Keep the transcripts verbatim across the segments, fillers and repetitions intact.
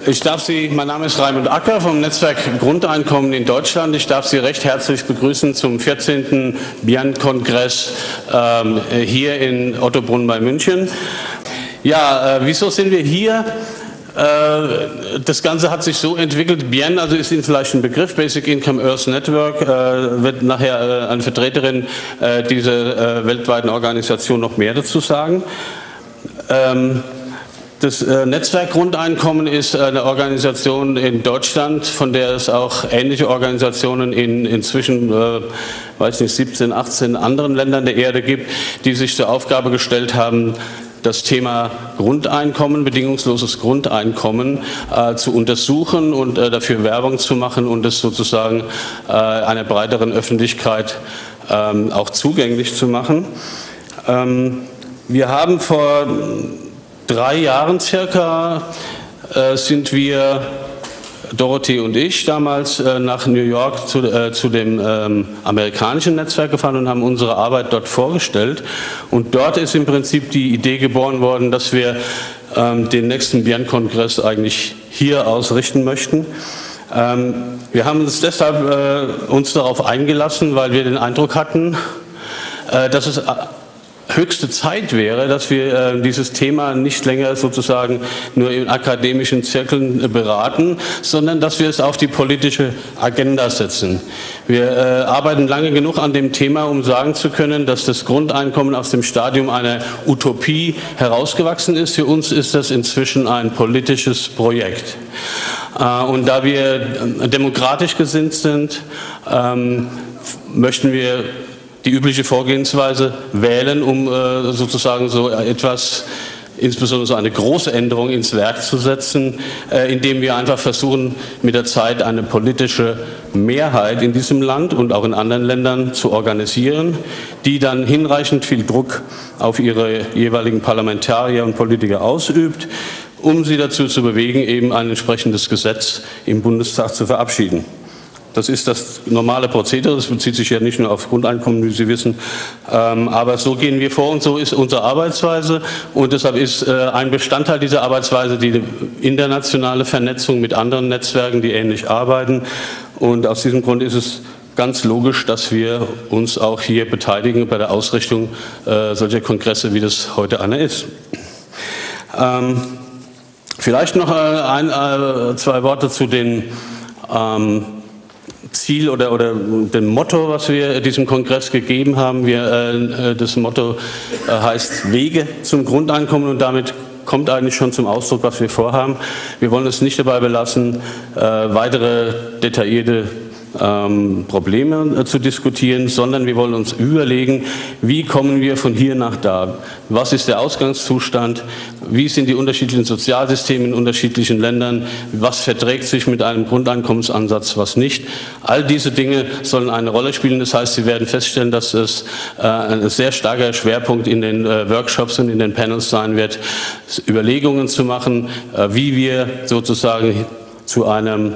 Ich darf Sie, mein Name ist Raimund Acker vom Netzwerk Grundeinkommen in Deutschland. Ich darf Sie recht herzlich begrüßen zum vierzehnten BIAN-Kongress ähm, hier in Ottobrunn bei München. Ja, äh, wieso sind wir hier? Äh, das Ganze hat sich so entwickelt. BIAN, also ist Ihnen vielleicht ein Begriff, Basic Income Earth Network, äh, wird nachher äh, eine Vertreterin äh, dieser äh, weltweiten Organisation noch mehr dazu sagen. Ähm, Das äh, Netzwerk Grundeinkommen ist eine Organisation in Deutschland, von der es auch ähnliche Organisationen in inzwischen, äh, weiß nicht, siebzehn, achtzehn anderen Ländern der Erde gibt, die sich zur Aufgabe gestellt haben, das Thema Grundeinkommen, bedingungsloses Grundeinkommen äh, zu untersuchen und äh, dafür Werbung zu machen und es sozusagen äh, einer breiteren Öffentlichkeit ähm, auch zugänglich zu machen. Ähm, wir haben vor drei Jahren circa äh, sind wir, Dorothee und ich, damals äh, nach New York zu, äh, zu dem ähm, amerikanischen Netzwerk gefahren und haben unsere Arbeit dort vorgestellt. Und dort ist im Prinzip die Idee geboren worden, dass wir ähm, den nächsten BIAN-Kongress eigentlich hier ausrichten möchten. Ähm, wir haben uns deshalb äh, uns darauf eingelassen, weil wir den Eindruck hatten, äh, dass es höchste Zeit wäre, dass wir äh, dieses Thema nicht länger sozusagen nur in akademischen Zirkeln äh, beraten, sondern dass wir es auf die politische Agenda setzen. Wir äh, arbeiten lange genug an dem Thema, um sagen zu können, dass das Grundeinkommen aus dem Stadium einer Utopie herausgewachsen ist. Für uns ist das inzwischen ein politisches Projekt. Äh, und da wir äh, demokratisch gesinnt sind, ähm, möchten wir die übliche Vorgehensweise wählen, um äh, sozusagen so etwas, insbesondere so eine große Änderung ins Werk zu setzen, äh, indem wir einfach versuchen, mit der Zeit eine politische Mehrheit in diesem Land und auch in anderen Ländern zu organisieren, die dann hinreichend viel Druck auf ihre jeweiligen Parlamentarier und Politiker ausübt, um sie dazu zu bewegen, eben ein entsprechendes Gesetz im Bundestag zu verabschieden. Das ist das normale Prozedere, das bezieht sich ja nicht nur auf Grundeinkommen, wie Sie wissen, ähm, aber so gehen wir vor und so ist unsere Arbeitsweise und deshalb ist äh, ein Bestandteil dieser Arbeitsweise die internationale Vernetzung mit anderen Netzwerken, die ähnlich arbeiten und aus diesem Grund ist es ganz logisch, dass wir uns auch hier beteiligen bei der Ausrichtung äh, solcher Kongresse, wie das heute einer ist. Ähm, vielleicht noch äh, ein, äh, zwei Worte zu den ähm, Ziel oder, oder dem Motto, was wir diesem Kongress gegeben haben. Wir, äh, das Motto äh, heißt Wege zum Grundeinkommen und damit kommt eigentlich schon zum Ausdruck, was wir vorhaben. Wir wollen es nicht dabei belassen, äh, weitere detaillierte ähm, Probleme äh, zu diskutieren, sondern wir wollen uns überlegen, wie kommen wir von hier nach da? Was ist der Ausgangszustand? Wie sind die unterschiedlichen Sozialsysteme in unterschiedlichen Ländern? Was verträgt sich mit einem Grundeinkommensansatz, was nicht? All diese Dinge sollen eine Rolle spielen. Das heißt, Sie werden feststellen, dass es äh, ein sehr starker Schwerpunkt in den äh, Workshops und in den Panels sein wird, Überlegungen zu machen, äh, wie wir sozusagen zu einem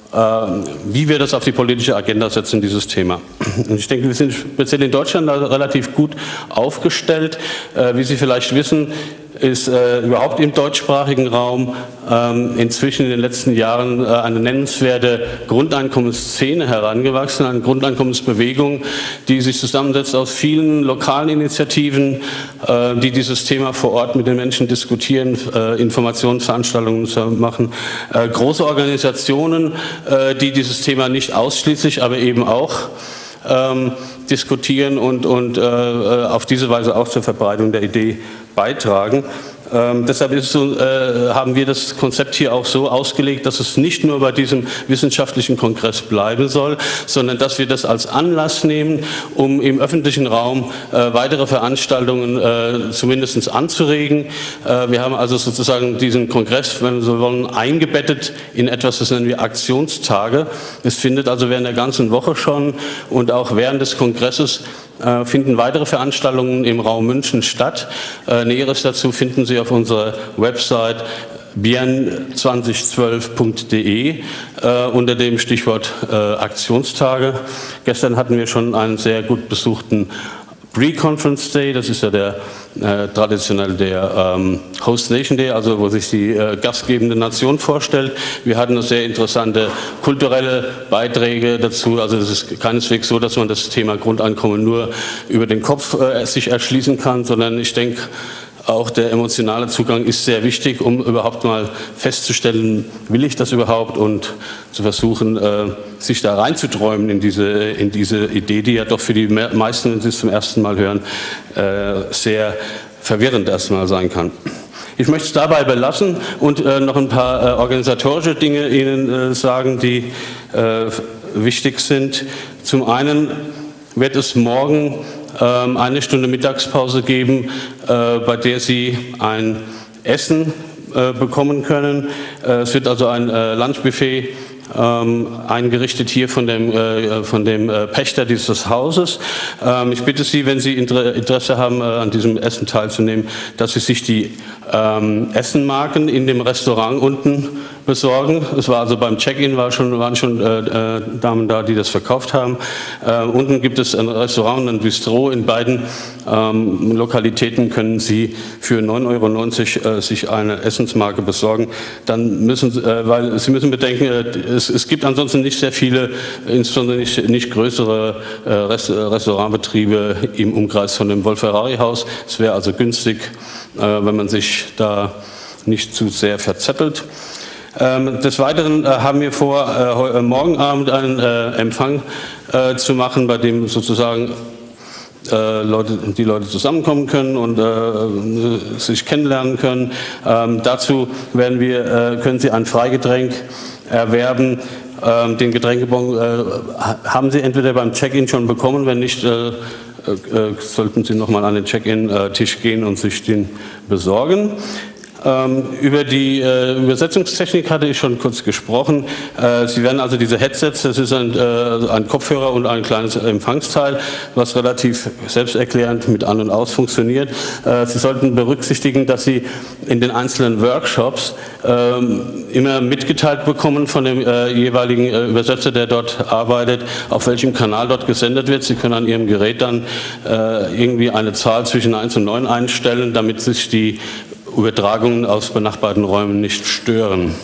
wie wir das auf die politische Agenda setzen, dieses Thema. Und ich denke, wir sind speziell in Deutschland relativ gut aufgestellt. Wie Sie vielleicht wissen, ist äh, überhaupt im deutschsprachigen Raum ähm, inzwischen in den letzten Jahren äh, eine nennenswerte Grundeinkommensszene herangewachsen, eine Grundeinkommensbewegung, die sich zusammensetzt aus vielen lokalen Initiativen, äh, die dieses Thema vor Ort mit den Menschen diskutieren, äh, Informationsveranstaltungen machen, äh, große Organisationen, äh, die dieses Thema nicht ausschließlich, aber eben auch ähm, diskutieren und, und äh, auf diese Weise auch zur Verbreitung der Idee beitragen. Ähm, deshalb ist so, äh, haben wir das Konzept hier auch so ausgelegt, dass es nicht nur bei diesem wissenschaftlichen Kongress bleiben soll, sondern dass wir das als Anlass nehmen, um im öffentlichen Raum äh, weitere Veranstaltungen äh, zumindest anzuregen. Äh, wir haben also sozusagen diesen Kongress, wenn wir so wollen, eingebettet in etwas, das nennen wir Aktionstage. Es findet also während der ganzen Woche schon und auch während des Kongresses äh, finden weitere Veranstaltungen im Raum München statt. Äh, Näheres dazu finden Sie auf unserer Website bian zwanzig zwölf punkt de äh, unter dem Stichwort äh, Aktionstage. Gestern hatten wir schon einen sehr gut besuchten Pre-Conference Day, das ist ja der äh, traditionell der ähm, Host Nation Day, also wo sich die äh, gastgebende Nation vorstellt. Wir hatten noch sehr interessante kulturelle Beiträge dazu. Also es ist keineswegs so, dass man das Thema Grundeinkommen nur über den Kopf äh, sich erschließen kann, sondern ich denke, auch der emotionale Zugang ist sehr wichtig, um überhaupt mal festzustellen, will ich das überhaupt, und zu versuchen, äh, sich da reinzuträumen in diese, in diese Idee, die ja doch für die meisten, wenn sie es zum ersten Mal hören, äh, sehr verwirrend erstmal sein kann. Ich möchte es dabei belassen und äh, noch ein paar äh, organisatorische Dinge Ihnen äh, sagen, die äh, wichtig sind. Zum einen wird es morgen eine Stunde Mittagspause geben, äh, bei der Sie ein Essen äh, bekommen können. Äh, es wird also ein äh, Lunchbuffet ähm, eingerichtet hier von dem, äh, von dem äh, Pächter dieses Hauses. Ähm, ich bitte Sie, wenn Sie Interesse haben, äh, an diesem Essen teilzunehmen, dass Sie sich die ähm, Essenmarken in dem Restaurant unten besorgen. Es war also beim Check-in war schon, waren schon äh, Damen da, die das verkauft haben. Äh, unten gibt es ein Restaurant und ein Bistro. In beiden ähm, Lokalitäten können Sie für neun Euro neunzig äh, sich eine Essensmarke besorgen. Dann müssen, äh, weil Sie müssen bedenken, äh, es, es gibt ansonsten nicht sehr viele, insbesondere nicht, nicht größere äh, Rest, Restaurantbetriebe im Umkreis von dem Wolf-Ferrari-Haus. Es wäre also günstig, äh, wenn man sich da nicht zu sehr verzettelt. Des Weiteren äh, haben wir vor, äh, morgen Abend einen äh, Empfang äh, zu machen, bei dem sozusagen äh, Leute, die Leute zusammenkommen können und äh, sich kennenlernen können. Ähm, dazu werden wir, äh, können Sie ein Freigetränk erwerben. Ähm, den Getränkebon äh, haben Sie entweder beim Check-in schon bekommen, wenn nicht, äh, äh, sollten Sie nochmal an den Check-in-Tisch gehen und sich den besorgen. Ähm, über die äh, Übersetzungstechnik hatte ich schon kurz gesprochen. Äh, Sie werden also diese Headsets, das ist ein, äh, ein Kopfhörer und ein kleines Empfangsteil, was relativ selbsterklärend mit An- und Aus funktioniert. Äh, Sie sollten berücksichtigen, dass Sie in den einzelnen Workshops äh, immer mitgeteilt bekommen von dem äh, jeweiligen äh, Übersetzer, der dort arbeitet, auf welchem Kanal dort gesendet wird. Sie können an Ihrem Gerät dann äh, irgendwie eine Zahl zwischen eins und neun einstellen, damit sich die Übertragungen aus benachbarten Räumen nicht stören.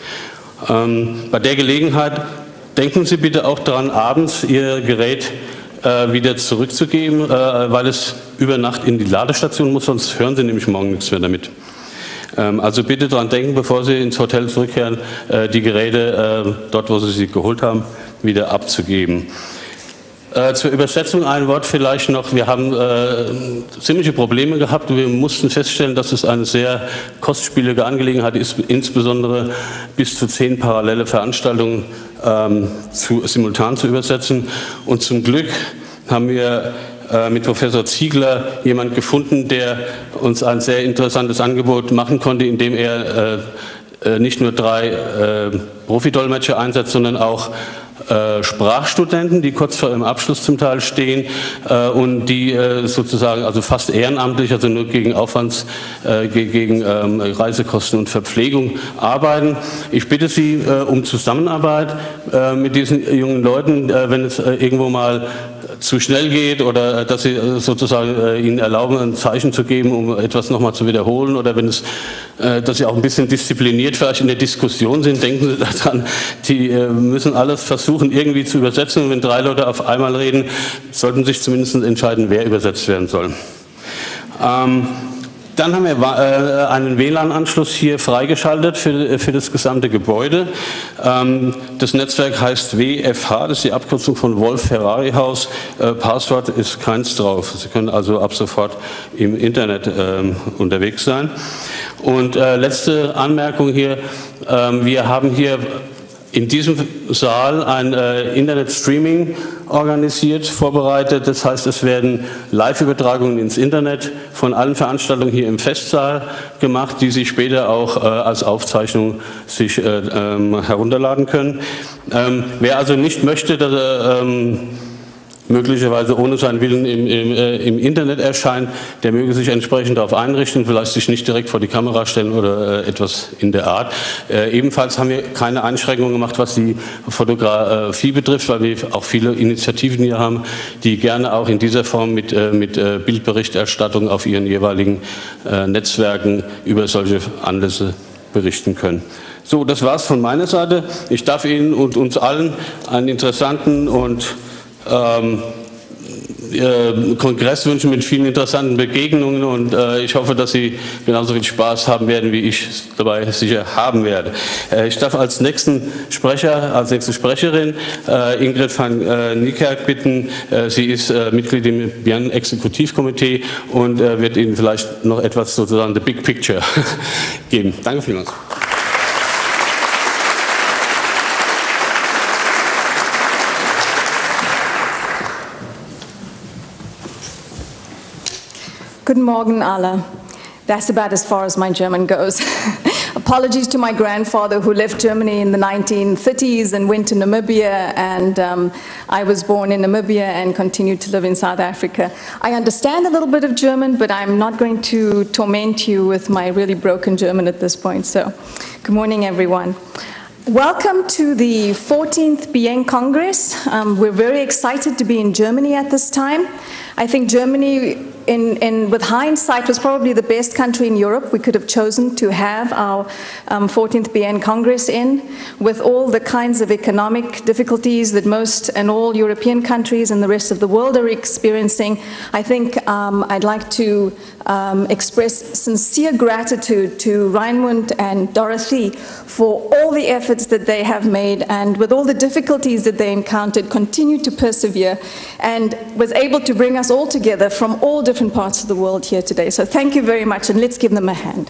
Ähm, bei der Gelegenheit denken Sie bitte auch daran, abends Ihr Gerät äh, wieder zurückzugeben, äh, weil es über Nacht in die Ladestation muss, sonst hören Sie nämlich morgen nichts mehr damit. Ähm, also bitte daran denken, bevor Sie ins Hotel zurückkehren, äh, die Geräte äh, dort, wo Sie sie geholt haben, wieder abzugeben. Äh, zur Übersetzung ein Wort vielleicht noch. Wir haben äh, ziemliche Probleme gehabt. Wir mussten feststellen, dass es eine sehr kostspielige Angelegenheit ist, insbesondere bis zu zehn parallele Veranstaltungen ähm, zu, simultan zu übersetzen. Und zum Glück haben wir äh, mit Professor Ziegler jemanden gefunden, der uns ein sehr interessantes Angebot machen konnte, indem er äh, nicht nur drei äh, Profidolmetscher einsetzt, sondern auch Äh, Sprachstudenten, die kurz vor ihrem Abschluss zum Teil stehen äh, und die äh, sozusagen also fast ehrenamtlich, also nur gegen Aufwands, äh, gegen ähm, Reisekosten und Verpflegung arbeiten. Ich bitte Sie äh, um Zusammenarbeit äh, mit diesen jungen Leuten, äh, wenn es äh, irgendwo mal zu schnell geht oder dass Sie äh, sozusagen äh, ihnen erlauben, ein Zeichen zu geben, um etwas nochmal zu wiederholen, oder wenn es, äh, dass Sie auch ein bisschen diszipliniert vielleicht in der Diskussion sind, denken Sie daran, die äh, müssen alles versuchen irgendwie zu übersetzen, und wenn drei Leute auf einmal reden, sollten sich zumindest entscheiden, wer übersetzt werden soll. Ähm, Dann haben wir äh, einen W L A N-Anschluss hier freigeschaltet für, für das gesamte Gebäude. Ähm, das Netzwerk heißt W F H, das ist die Abkürzung von Wolf-Ferrari-Haus. Äh, Passwort ist keins drauf. Sie können also ab sofort im Internet äh, unterwegs sein. Und äh, letzte Anmerkung hier, äh, wir haben hier in diesem Saal ein äh, Internet-Streaming organisiert, vorbereitet. Das heißt, es werden Live-Übertragungen ins Internet von allen Veranstaltungen hier im Festsaal gemacht, die Sie später auch äh, als Aufzeichnung sich äh, ähm, herunterladen können. Ähm, wer also nicht möchte, dass er ähm, möglicherweise ohne seinen Willen im, im, äh, im Internet erscheint, der möge sich entsprechend darauf einrichten, vielleicht sich nicht direkt vor die Kamera stellen oder äh, etwas in der Art. Äh, ebenfalls haben wir keine Einschränkungen gemacht, was die Fotografie betrifft, weil wir auch viele Initiativen hier haben, die gerne auch in dieser Form mit, äh, mit äh, Bildberichterstattung auf ihren jeweiligen äh, Netzwerken über solche Anlässe berichten können. So, das war's von meiner Seite. Ich darf Ihnen und uns allen einen interessanten und ähm, äh, Kongress wünschen mit vielen interessanten Begegnungen, und äh, ich hoffe, dass Sie genauso viel Spaß haben werden, wie ich dabei sicher haben werde. Äh, ich darf als nächsten Sprecher, als nächste Sprecherin äh, Ingrid van äh, Niekerk bitten. Äh, sie ist äh, Mitglied im BIAN-Exekutivkomitee und äh, wird Ihnen vielleicht noch etwas sozusagen the big picture geben. Danke vielmals. Guten Morgen alle. That's about as far as my German goes. Apologies to my grandfather who left Germany in the nineteen thirties and went to Namibia, and um, I was born in Namibia and continued to live in South Africa. I understand a little bit of German, but I'm not going to torment you with my really broken German at this point. So, good morning everyone. Welcome to the fourteenth BIAN Congress. Um, we're very excited to be in Germany at this time. I think Germany, in, in, with hindsight, was probably the best country in Europe we could have chosen to have our um, fourteenth BIAN Congress in, with all the kinds of economic difficulties that most and all European countries and the rest of the world are experiencing. I think um, I'd like to um, express sincere gratitude to Raimund and Dorothy for all the efforts that they have made, and with all the difficulties that they encountered, continue to persevere and was able to bring us all together from all different parts of the world here today. So thank you very much, and let's give them a hand.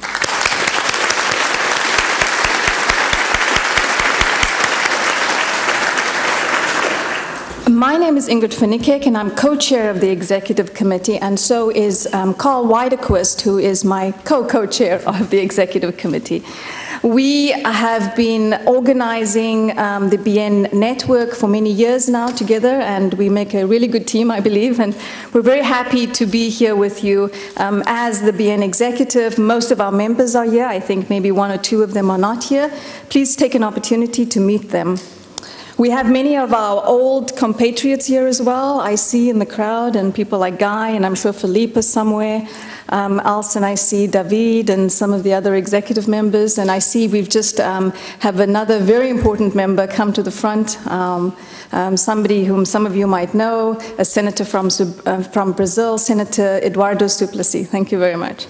My name is Ingrid van Niekerk, and I'm co-chair of the executive committee, and so is um, Carl Weidequist, who is my co-co-chair of the executive committee. We have been organizing um, the BIAN network for many years now together, and we make a really good team, I believe, and we're very happy to be here with you um, as the BIAN executive. Most of our members are here. I think maybe one or two of them are not here. Please take an opportunity to meet them. We have many of our old compatriots here as well. I see in the crowd, and people like Guy, and I'm sure Philippe is somewhere um, else, and I see David and some of the other executive members, and I see we've just um, have another very important member come to the front, um, um, somebody whom some of you might know, a senator from, uh, from Brazil, Senator Eduardo Suplicy. Thank you very much.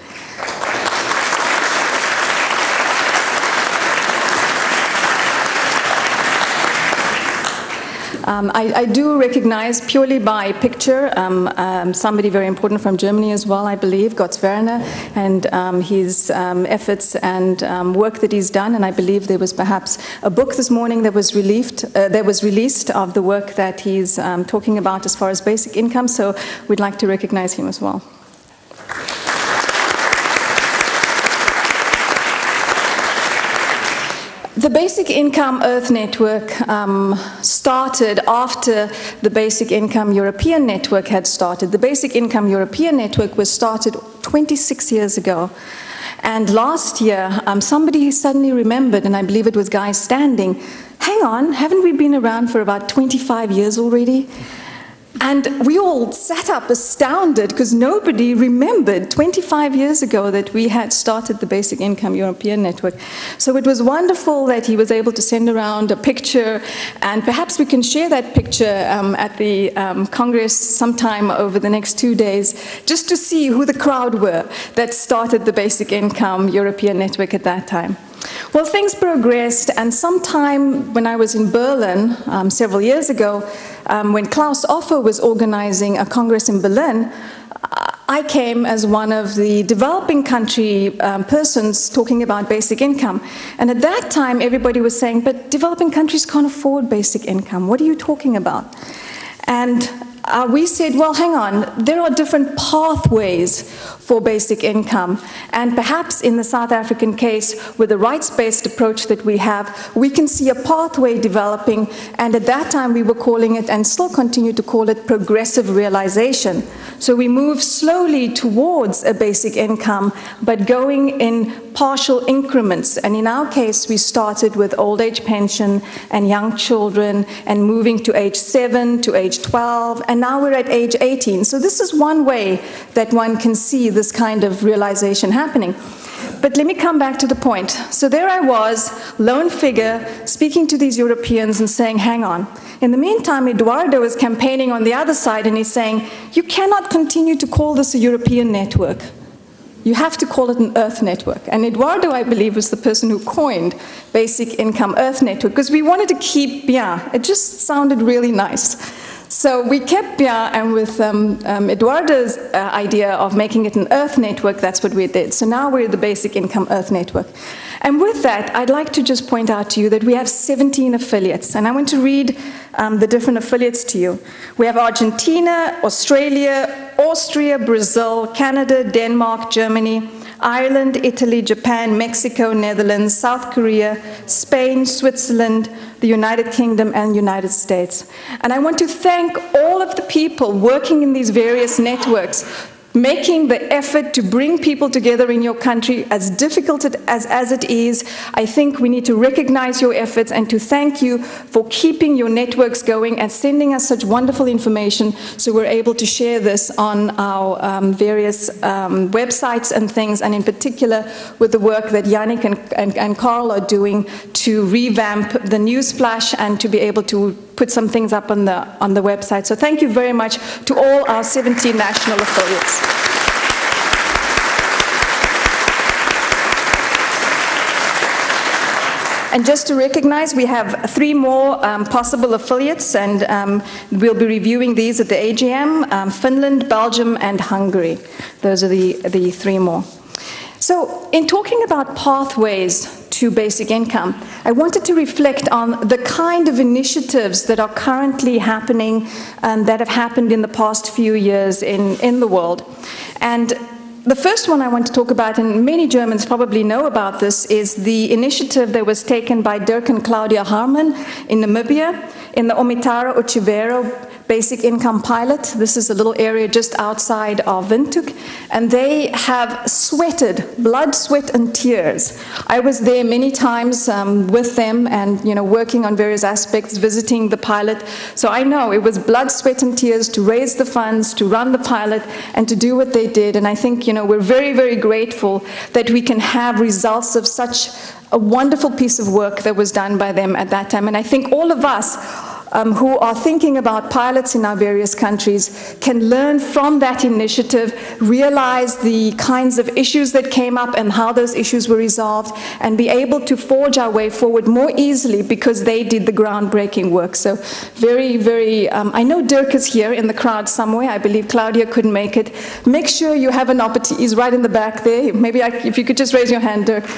Um, I, I do recognize purely by picture um, um, somebody very important from Germany as well, I believe, Götz Werner, and um, his um, efforts and um, work that he's done. And I believe there was perhaps a book this morning that was released, uh, that was released of the work that he's um, talking about as far as basic income. So we'd like to recognize him as well. The Basic Income Earth Network um, started after the Basic Income European Network had started. The Basic Income European Network was started twenty-six years ago. And last year, um, somebody suddenly remembered, and I believe it was Guy Standing, hang on, haven't we been around for about twenty-five years already? And we all sat up astounded because nobody remembered twenty-five years ago that we had started the Basic Income European Network. So it was wonderful that he was able to send around a picture, and perhaps we can share that picture um, at the um, Congress sometime over the next two days, just to see who the crowd were that started the Basic Income European Network at that time. Well, things progressed, and sometime when I was in Berlin um, several years ago, um, when Klaus Offer was organizing a Congress in Berlin, I came as one of the developing country um, persons talking about basic income. And at that time, everybody was saying, but developing countries can't afford basic income. What are you talking about? And uh, we said, well, hang on, there are different pathways for basic income. And perhaps in the South African case, with the rights-based approach that we have, we can see a pathway developing. And at that time, we were calling it, and still continue to call it, progressive realization. So we move slowly towards a basic income, but going in partial increments. And in our case, we started with old age pension and young children, and moving to age seven, to age twelve, and now we're at age eighteen. So this is one way that one can see this kind of realization happening. But let me come back to the point. So there I was, lone figure, speaking to these Europeans and saying, hang on. In the meantime, Eduardo is campaigning on the other side, and he's saying, you cannot continue to call this a European network. You have to call it an Earth network. And Eduardo, I believe, was the person who coined Basic Income Earth Network, because we wanted to keep bien. It just sounded really nice. So we kept bien, and with um, um, Eduardo's uh, idea of making it an Earth network, that's what we did. So now we're the Basic Income Earth Network. And with that, I'd like to just point out to you that we have seventeen affiliates. And I want to read um, the different affiliates to you. We have Argentina, Australia, Austria, Brazil, Canada, Denmark, Germany, Ireland, Italy, Japan, Mexico, Netherlands, South Korea, Spain, Switzerland, the United Kingdom, and United States. And I want to thank all of the people working in these various networks, making the effort to bring people together in your country, as difficult as, as it is. I think we need to recognize your efforts and to thank you for keeping your networks going and sending us such wonderful information, so we're able to share this on our um, various um, websites and things, and in particular with the work that Yannick and, and, and Carl are doing to revamp the news flash and to be able to put some things up on the, on the website. So thank you very much to all our seventeen national affiliates. And just to recognize, we have three more um, possible affiliates, and um, we'll be reviewing these at the A G M, um, Finland, Belgium, and Hungary. Those are the, the three more. So in talking about pathways to basic income, I wanted to reflect on the kind of initiatives that are currently happening and that have happened in the past few years in, in the world. And the first one I want to talk about, and many Germans probably know about this, is the initiative that was taken by Dirk and Claudia Harman in Namibia, in the Omitara Uchivero Basic Income Pilot. This is a little area just outside of Windhoek, and they have sweated, blood, sweat, and tears. I was there many times um, with them, and you know, working on various aspects, visiting the pilot. So I know it was blood, sweat, and tears to raise the funds, to run the pilot, and to do what they did. And I think you know we're very, very grateful that we can have results of such a wonderful piece of work that was done by them at that time. And I think all of us Um, who are thinking about pilots in our various countries can learn from that initiative, realize the kinds of issues that came up and how those issues were resolved, and be able to forge our way forward more easily because they did the groundbreaking work. So very, very, um, I know Dirk is here in the crowd somewhere. I believe Claudia couldn't make it. Make sure you have an opportunity. He's right in the back there. Maybe I, if you could just raise your hand, Dirk.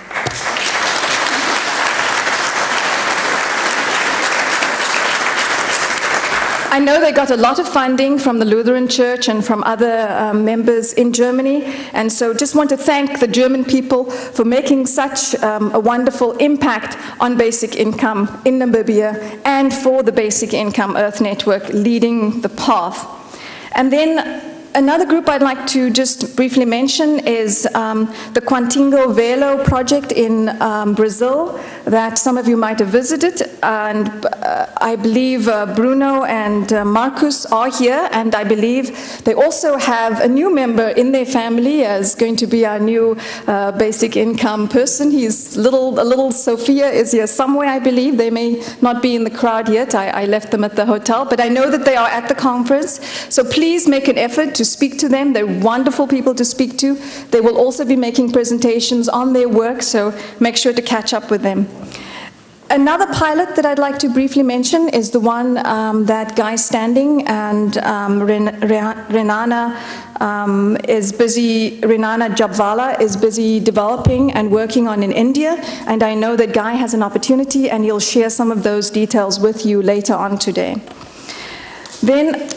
I know they got a lot of funding from the Lutheran Church and from other um, members in Germany, and so just want to thank the German people for making such um, a wonderful impact on basic income in Namibia, and for the Basic Income Earth Network leading the path. And then another group I'd like to just briefly mention is um, the Quantingo Velo project in um, Brazil that some of you might have visited. And uh, I believe uh, Bruno and uh, Marcus are here, and I believe they also have a new member in their family as going to be our new uh, basic income person. He's little, a little Sophia is here somewhere, I believe. They may not be in the crowd yet. I, I left them at the hotel, but I know that they are at the conference. So please make an effort to to speak to them. They're wonderful people to speak to. They will also be making presentations on their work, so make sure to catch up with them. Another pilot that I'd like to briefly mention is the one um, that Guy Standing and um, Ren Renana um, is busy, Renana Jabvala is busy developing and working on in India, and I know that Guy has an opportunity and he'll share some of those details with you later on today. Then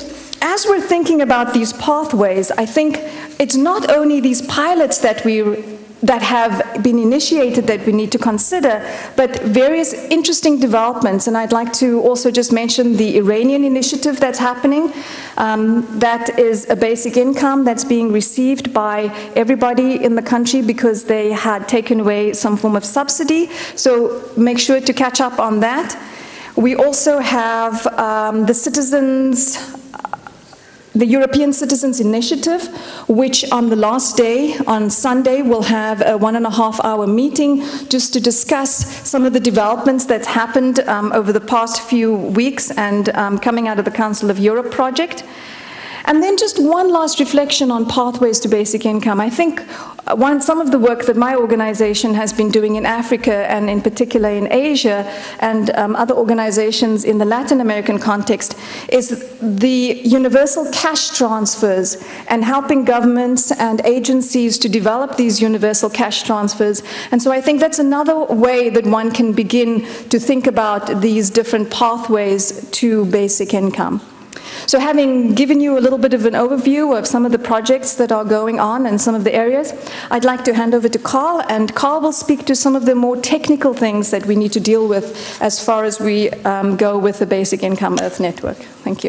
as we're thinking about these pathways, I think it's not only these pilots that we that have been initiated that we need to consider, but various interesting developments. And I'd like to also just mention the Iranian initiative that's happening. Um, that is a basic income that's being received by everybody in the country because they had taken away some form of subsidy. So make sure to catch up on that. We also have um, the citizens the European Citizens Initiative, which on the last day, on Sunday, will have a one and a half hour meeting just to discuss some of the developments that's happened um, over the past few weeks and um, coming out of the Council of Europe project. And then just one last reflection on pathways to basic income. I think one, some of the work that my organization has been doing in Africa and in particular in Asia and um, other organizations in the Latin American context is the universal cash transfers and helping governments and agencies to develop these universal cash transfers. And so I think that's another way that one can begin to think about these different pathways to basic income. So having given you a little bit of an overview of some of the projects that are going on and some of the areas, I'd like to hand over to Carl, and Carl will speak to some of the more technical things that we need to deal with as far as we um, go with the Basic Income Earth Network. Thank you.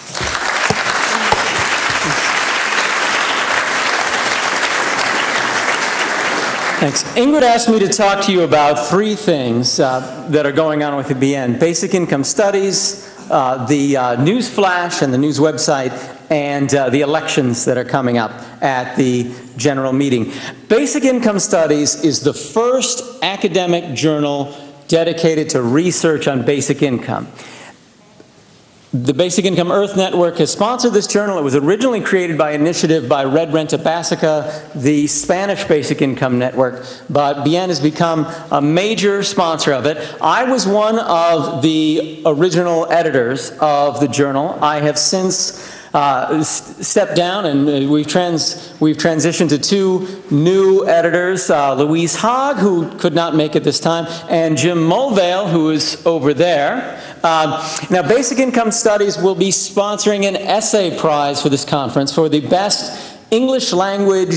Thanks. Ingrid asked me to talk to you about three things uh, that are going on with the B N. Basic income studies, Uh, the uh, news flash and the news website, and uh, the elections that are coming up at the general meeting. Basic Income Studies is the first academic journal dedicated to research on basic income. The Basic Income Earth Network has sponsored this journal. It was originally created by initiative by Red Renta Básica, the Spanish Basic Income Network, but B N has become a major sponsor of it. I was one of the original editors of the journal. I have since uh, stepped down, and we've, trans we've transitioned to two new editors, uh, Louise Haag, who could not make it this time, and Jim Mulvale, who is over there. Uh, now, Basic Income Studies will be sponsoring an essay prize for this conference for the best English language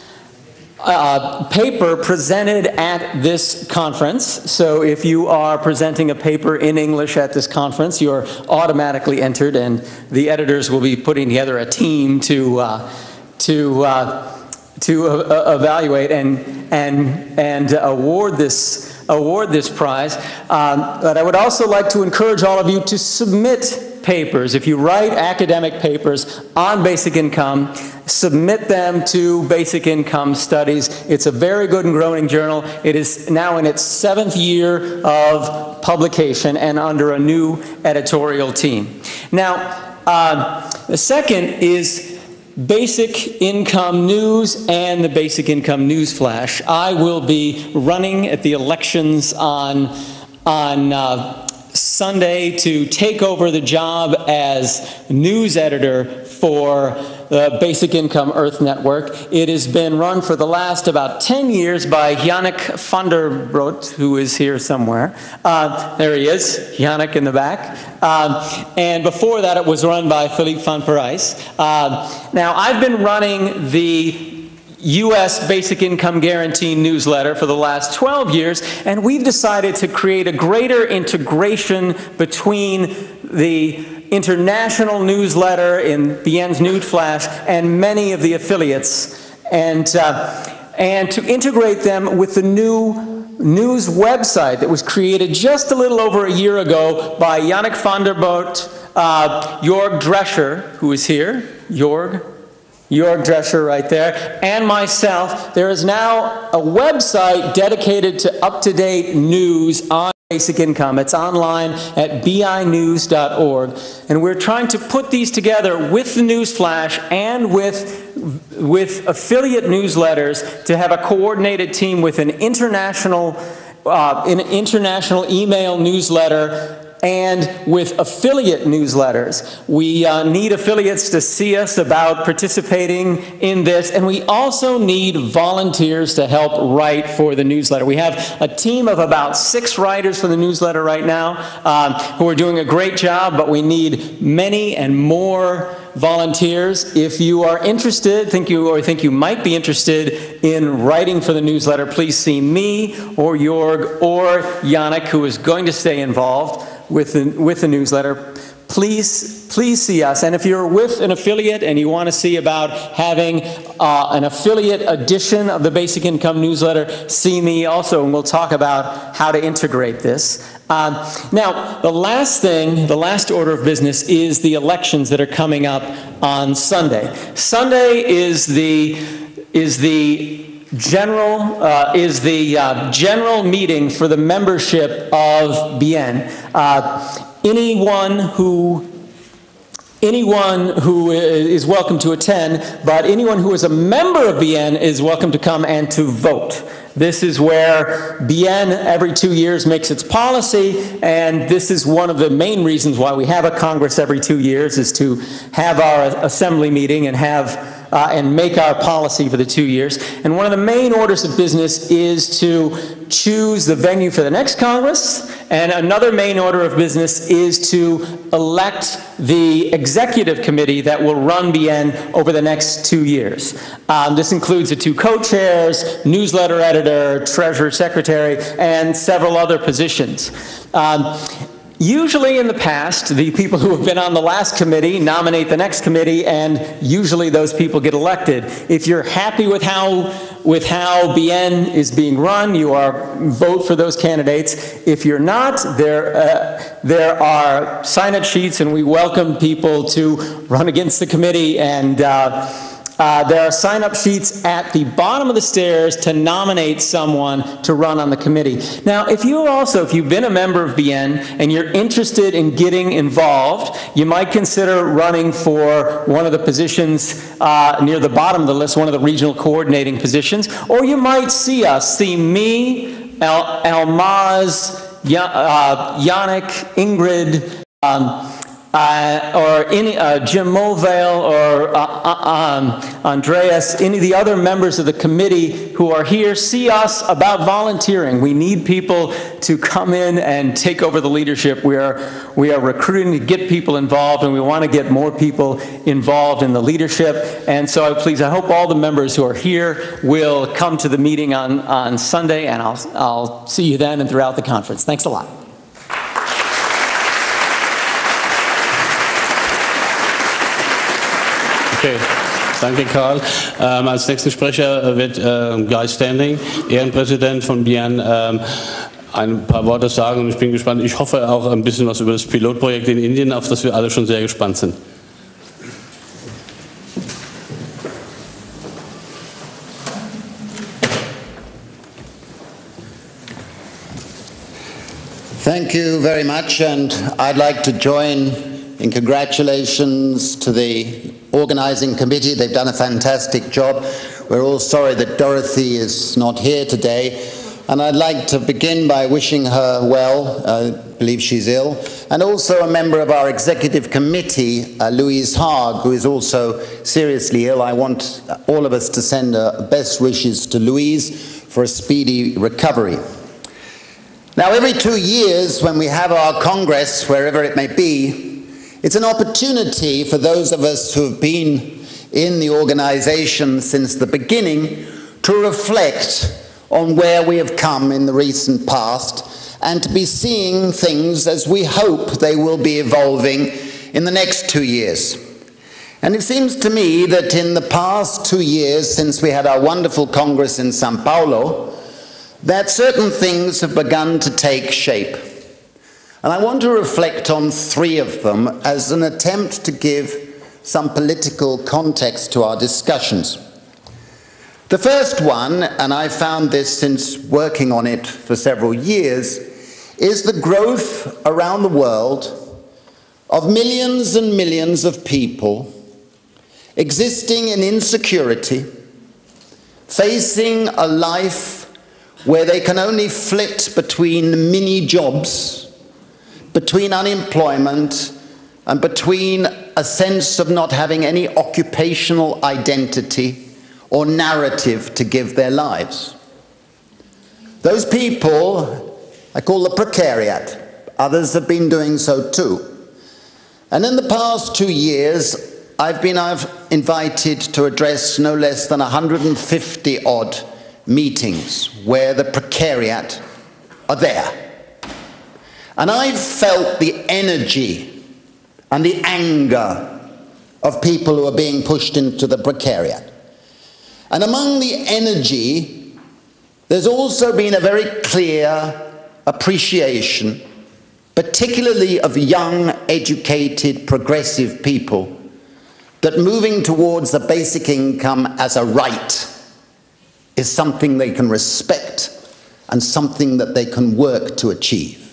uh, paper presented at this conference. So if you are presenting a paper in English at this conference, you're automatically entered, and the editors will be putting together a team to, uh, to, uh, to uh, evaluate and, and, and award this award this prize. Um, but I would also like to encourage all of you to submit papers. If you write academic papers on basic income, submit them to Basic Income Studies. It's a very good and growing journal. It is now in its seventh year of publication and under a new editorial team. Now, uh, the second is Basic Income News and the Basic Income News Flash. I will be running at the elections on, on uh, Sunday to take over the job as news editor for the Basic Income Earth Network. It has been run for the last about ten years by Yannick van der Broot, who is here somewhere. Uh, there he is, Yannick in the back. Um, and before that, it was run by Philippe van Parijs. Uh, now, I've been running the U S Basic Income Guarantee newsletter for the last twelve years, and we've decided to create a greater integration between the international newsletter in B N's News Flash and many of the affiliates, and, uh, and to integrate them with the new news website that was created just a little over a year ago by Yannick van der Broot, uh, Jorg Drescher, who is here, Jorg, Jorg Drescher right there, and myself. There is now a website dedicated to up-to-date news on basic income. It's online at b i news dot org, and we're trying to put these together with the News Flash and with, with affiliate newsletters to have a coordinated team with an international, uh, an international email newsletter and with affiliate newsletters. We uh, need affiliates to see us about participating in this, and we also need volunteers to help write for the newsletter. We have a team of about six writers for the newsletter right now um, who are doing a great job, but we need many and more volunteers. If you are interested, think you or think you might be interested in writing for the newsletter, please see me or Jorg or Yannick, who is going to stay involved with the, with the newsletter. Please, please see us. And if you're with an affiliate and you want to see about having uh, an affiliate edition of the Basic Income newsletter, see me also, and we'll talk about how to integrate this. Um, now, the last thing, the last order of business is the elections that are coming up on Sunday. Sunday is the is the general uh, is the uh, general meeting for the membership of B N. Uh, anyone who anyone who is welcome to attend, but anyone who is a member of B N is welcome to come and to vote. This is where B N every two years makes its policy, and this is one of the main reasons why we have a Congress every two years is to have our assembly meeting and have Uh, and make our policy for the two years. And one of the main orders of business is to choose the venue for the next Congress, and another main order of business is to elect the executive committee that will run B N over the next two years. Um, this includes the two co-chairs, newsletter editor, treasurer, secretary, and several other positions. Um, Usually in the past, the people who have been on the last committee nominate the next committee, and usually those people get elected. If you're happy with how, with how B N is being run, you are vote for those candidates. If you're not, there, uh, there are sign-up sheets, and we welcome people to run against the committee, and uh, Uh, there are sign-up sheets at the bottom of the stairs to nominate someone to run on the committee. Now, if you also, if you've been a member of B N and you're interested in getting involved, you might consider running for one of the positions uh, near the bottom of the list, one of the regional coordinating positions, or you might see us, see me, El Elmaz, ya uh, Yannick, Ingrid, um, Uh, or any, uh, Jim Mulvale or uh, uh, um, Andreas, any of the other members of the committee who are here, see us about volunteering. We need people to come in and take over the leadership. We are, we are recruiting to get people involved, and we want to get more people involved in the leadership. And so I, please, I hope all the members who are here will come to the meeting on, on Sunday, and I'll, I'll see you then and throughout the conference. Thanks a lot. Okay, danke Karl. Ähm, als nächster Sprecher wird äh, Guy Standing, Ehrenpräsident von B N, ähm, ein paar Worte sagen, und ich bin gespannt. Ich hoffe auch ein bisschen was über das Pilotprojekt in Indien, auf das wir alle schon sehr gespannt sind. Thank you very much, and I'd like to join in congratulations to the organizing committee. They've done a fantastic job. We're all sorry that Dorothy is not here today, and I'd like to begin by wishing her well. I believe she's ill, and also a member of our executive committee, uh, Louise Haag, who is also seriously ill. I want all of us to send uh, best wishes to Louise for a speedy recovery. Now, every two years when we have our Congress, wherever it may be, it's an opportunity for those of us who have been in the organization since the beginning to reflect on where we have come in the recent past and to be seeing things as we hope they will be evolving in the next two years. And it seems to me that in the past two years, since we had our wonderful Congress in Sao Paulo, that certain things have begun to take shape. And I want to reflect on three of them as an attempt to give some political context to our discussions. The first one, and I found this since working on it for several years, is the growth around the world of millions and millions of people existing in insecurity, facing a life where they can only flit between mini jobs, between unemployment and between a sense of not having any occupational identity or narrative to give their lives. Those people I call the precariat. Others have been doing so too. And in the past two years, I've been I've invited to address no less than one hundred fifty odd meetings where the precariat are there. And I've felt the energy and the anger of people who are being pushed into the precariat. And among the energy, there's also been a very clear appreciation, particularly of young, educated, progressive people, that moving towards the basic income as a right is something they can respect and something that they can work to achieve.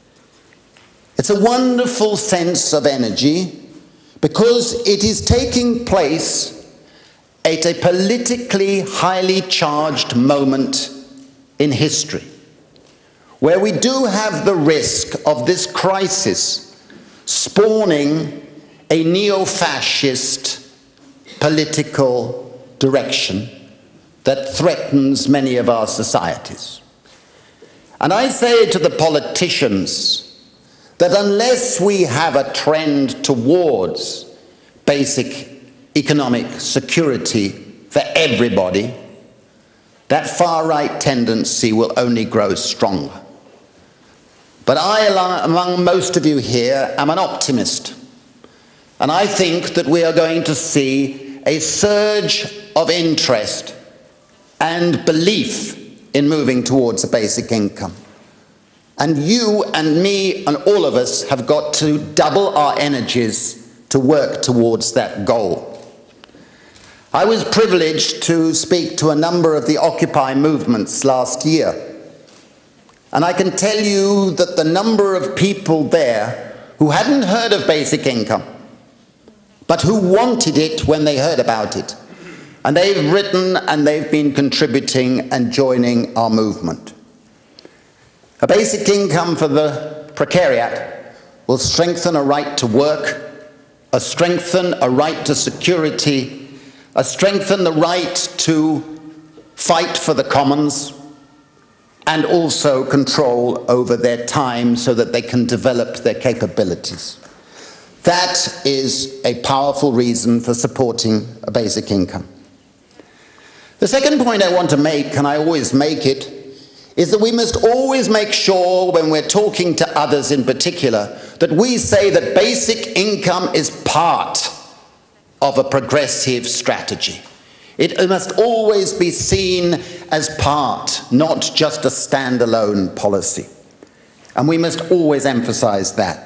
It's a wonderful sense of energy because it is taking place at a politically highly charged moment in history, where we do have the risk of this crisis spawning a neo-fascist political direction that threatens many of our societies. And I say to the politicians that unless we have a trend towards basic economic security for everybody, that far-right tendency will only grow stronger. But I, among most of you here, am an optimist. And I think that we are going to see a surge of interest and belief in moving towards a basic income. And you and me and all of us have got to double our energies to work towards that goal. I was privileged to speak to a number of the Occupy movements last year. And I can tell you that the number of people there who hadn't heard of basic income, but who wanted it when they heard about it. And they've written and they've been contributing and joining our movement. A basic income for the precariat will strengthen a right to work, a strengthen a right to security, a strengthen the right to fight for the commons, and also control over their time so that they can develop their capabilities. That is a powerful reason for supporting a basic income. The second point I want to make, and I always make it, is that we must always make sure when we're talking to others in particular that we say that basic income is part of a progressive strategy. It must always be seen as part, not just a standalone policy. And we must always emphasize that.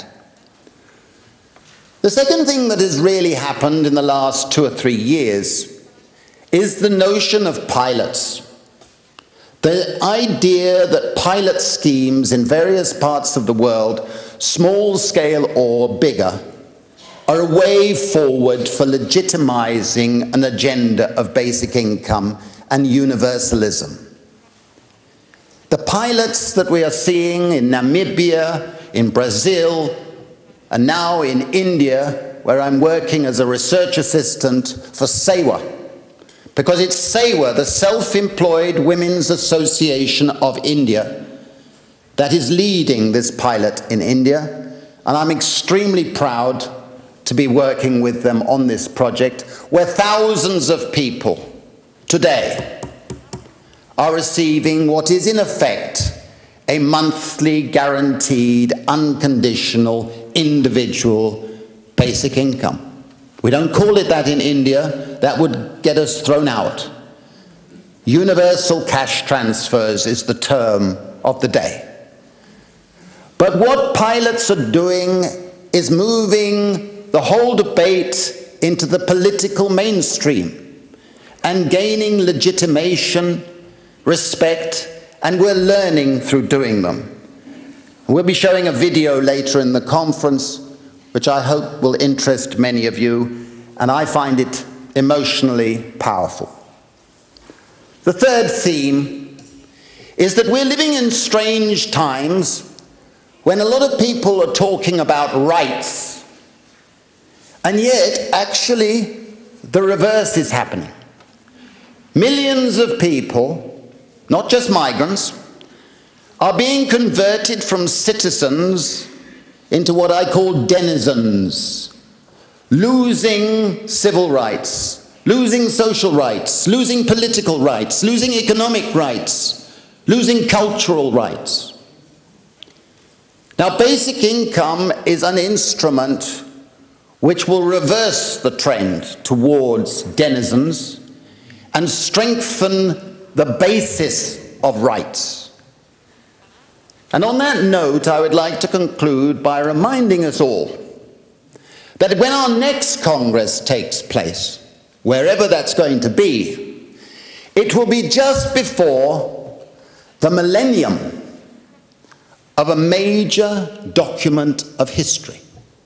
The second thing that has really happened in the last two or three years is the notion of pilots. The idea that pilot schemes in various parts of the world, small scale or bigger, are a way forward for legitimizing an agenda of basic income and universalism. The pilots that we are seeing in Namibia, in Brazil, and now in India, where I'm working as a research assistant for SEWA, because it's SEWA, the Self-Employed Women's Association of India, that is leading this pilot in India, and I'm extremely proud to be working with them on this project, where thousands of people today are receiving what is in effect a monthly guaranteed, unconditional, individual basic income. We don't call it that in India. That would get us thrown out. Universal cash transfers is the term of the day. But what pilots are doing is moving the whole debate into the political mainstream and gaining legitimation, respect, and we're learning through doing them. We'll be showing a video later in the conference, which I hope will interest many of you, and I find it emotionally powerful. The third theme is that we're living in strange times when a lot of people are talking about rights, and yet actually the reverse is happening. Millions of people, not just migrants, are being converted from citizens into what I call denizens, losing civil rights, losing social rights, losing political rights, losing economic rights, losing cultural rights. Now, basic income is an instrument which will reverse the trend towards denizens and strengthen the basis of rights. And on that note, I would like to conclude by reminding us all that when our next Congress takes place, wherever that's going to be, it will be just before the millennium of a major document of history.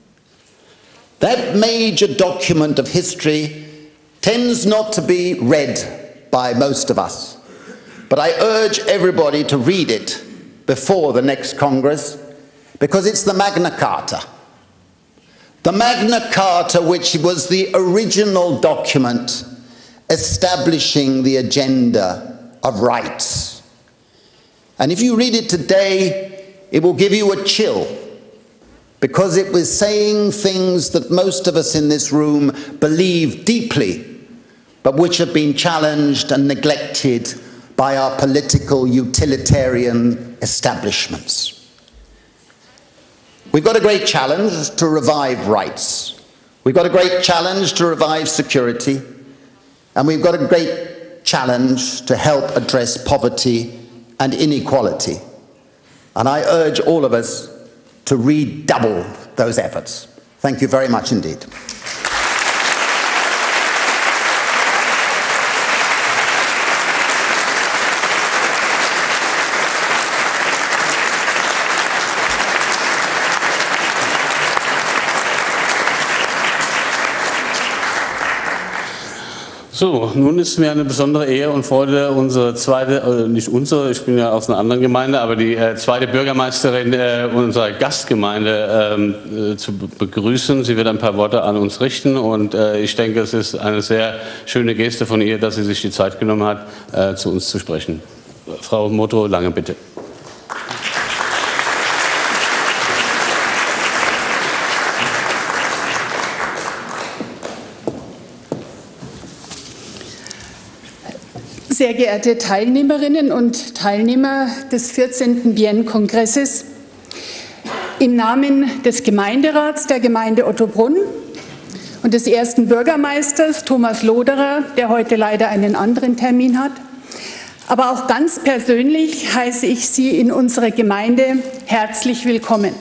That major document of history tends not to be read by most of us, but I urge everybody to read it before the next Congress, because it's the Magna Carta. The Magna Carta, which was the original document establishing the agenda of rights. And if you read it today, it will give you a chill, because it was saying things that most of us in this room believe deeply, but which have been challenged and neglected by our political utilitarian establishments. We've got a great challenge to revive rights. We've got a great challenge to revive security. And we've got a great challenge to help address poverty and inequality. And I urge all of us to redouble those efforts. Thank you very much indeed. So, nun ist mir eine besondere Ehre und Freude, unsere zweite, äh, nicht unsere, ich bin ja aus einer anderen Gemeinde, aber die äh, zweite Bürgermeisterin äh, unserer Gastgemeinde ähm, äh, zu begrüßen. Sie wird ein paar Worte an uns richten und äh, ich denke, es ist eine sehr schöne Geste von ihr, dass sie sich die Zeit genommen hat, äh, zu uns zu sprechen. Frau Motro-Lange, bitte. Sehr geehrte Teilnehmerinnen und Teilnehmer des vierzehnten Bienne-Kongresses, im Namen des Gemeinderats der Gemeinde Ottobrunn und des ersten Bürgermeisters Thomas Loderer, der heute leider einen anderen Termin hat, aber auch ganz persönlich heiße ich Sie in unserer Gemeinde herzlich willkommen.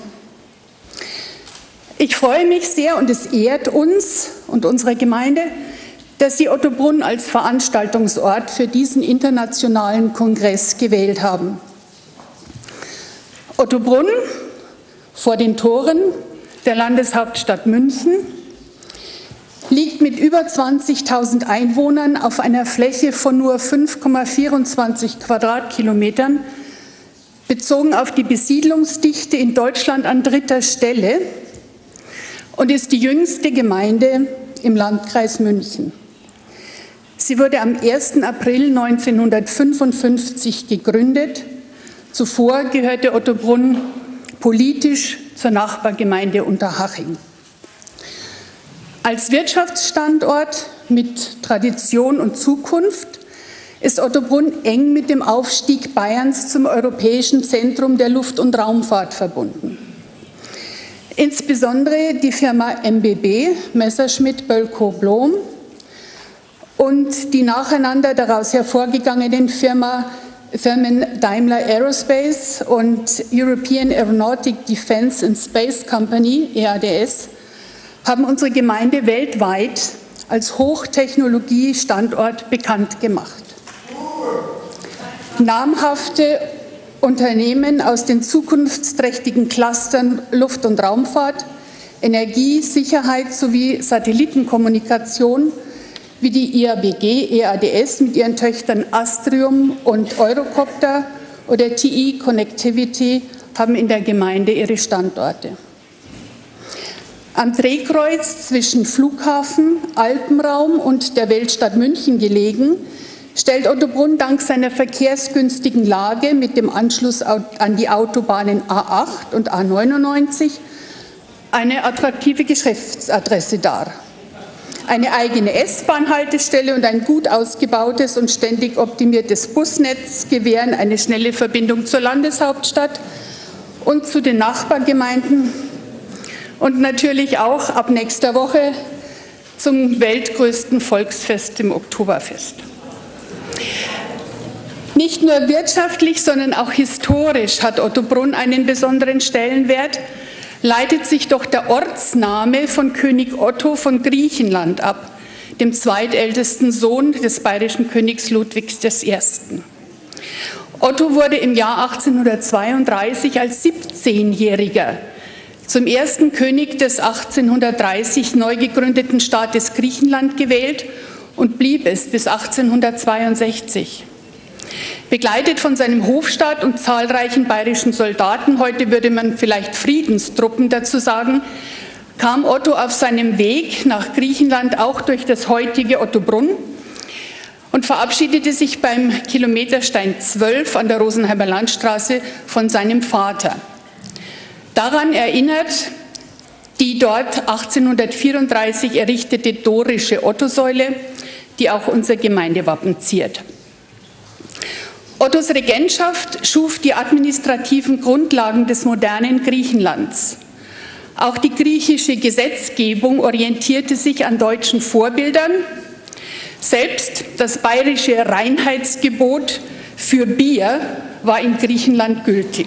Ich freue mich sehr und es ehrt uns und unsere Gemeinde, dass Sie Ottobrunn als Veranstaltungsort für diesen internationalen Kongress gewählt haben. Ottobrunn, vor den Toren der Landeshauptstadt München, liegt mit über zwanzigtausend Einwohnern auf einer Fläche von nur fünf Komma vierundzwanzig Quadratkilometern, bezogen auf die Besiedlungsdichte in Deutschland an dritter Stelle und ist die jüngste Gemeinde im Landkreis München. Sie wurde am ersten April neunzehnhundertfünfundfünfzig gegründet. Zuvor gehörte Ottobrunn politisch zur Nachbargemeinde Unterhaching. Als Wirtschaftsstandort mit Tradition und Zukunft ist Ottobrunn eng mit dem Aufstieg Bayerns zum europäischen Zentrum der Luft- und Raumfahrt verbunden. Insbesondere die Firma M B B, Messerschmitt Bölkow Blohm, und die nacheinander daraus hervorgegangenen Firma, Firmen Daimler Aerospace und European Aeronautic Defence and Space Company, E A D S, haben unsere Gemeinde weltweit als Hochtechnologie-Standort bekannt gemacht. Namhafte Unternehmen aus den zukunftsträchtigen Clustern Luft- und Raumfahrt, Energie, Sicherheit sowie Satellitenkommunikation wie die I A B G E A D S mit ihren Töchtern Astrium und Eurocopter oder T E Connectivity haben in der Gemeinde ihre Standorte. Am Drehkreuz zwischen Flughafen, Alpenraum und der Weltstadt München gelegen, stellt Ottobrunn dank seiner verkehrsgünstigen Lage mit dem Anschluss an die Autobahnen A acht und A neunundneunzig eine attraktive Geschäftsadresse dar. Eine eigene S-Bahn-Haltestelle und ein gut ausgebautes und ständig optimiertes Busnetz gewähren eine schnelle Verbindung zur Landeshauptstadt und zu den Nachbargemeinden und natürlich auch ab nächster Woche zum weltgrößten Volksfest, dem Oktoberfest. Nicht nur wirtschaftlich, sondern auch historisch hat Ottobrunn einen besonderen Stellenwert, leitet sich doch der Ortsname von König Otto von Griechenland ab, dem zweitältesten Sohn des bayerischen Königs Ludwigs der Ersten. Otto wurde im Jahr achtzehnhundertzweiunddreißig als siebzehnjähriger zum ersten König des achtzehnhundertdreißig neu gegründeten Staates Griechenland gewählt und blieb es bis achtzehnhundertzweiundsechzig. Begleitet von seinem Hofstaat und zahlreichen bayerischen Soldaten, heute würde man vielleicht Friedenstruppen dazu sagen, kam Otto auf seinem Weg nach Griechenland auch durch das heutige Ottobrunn und verabschiedete sich beim Kilometerstein zwölf an der Rosenheimer Landstraße von seinem Vater. Daran erinnert die dort achtzehnhundertvierunddreißig errichtete dorische Ottosäule, die auch unser Gemeindewappen ziert. Ottos Regentschaft schuf die administrativen Grundlagen des modernen Griechenlands. Auch die griechische Gesetzgebung orientierte sich an deutschen Vorbildern. Selbst das bayerische Reinheitsgebot für Bier war in Griechenland gültig.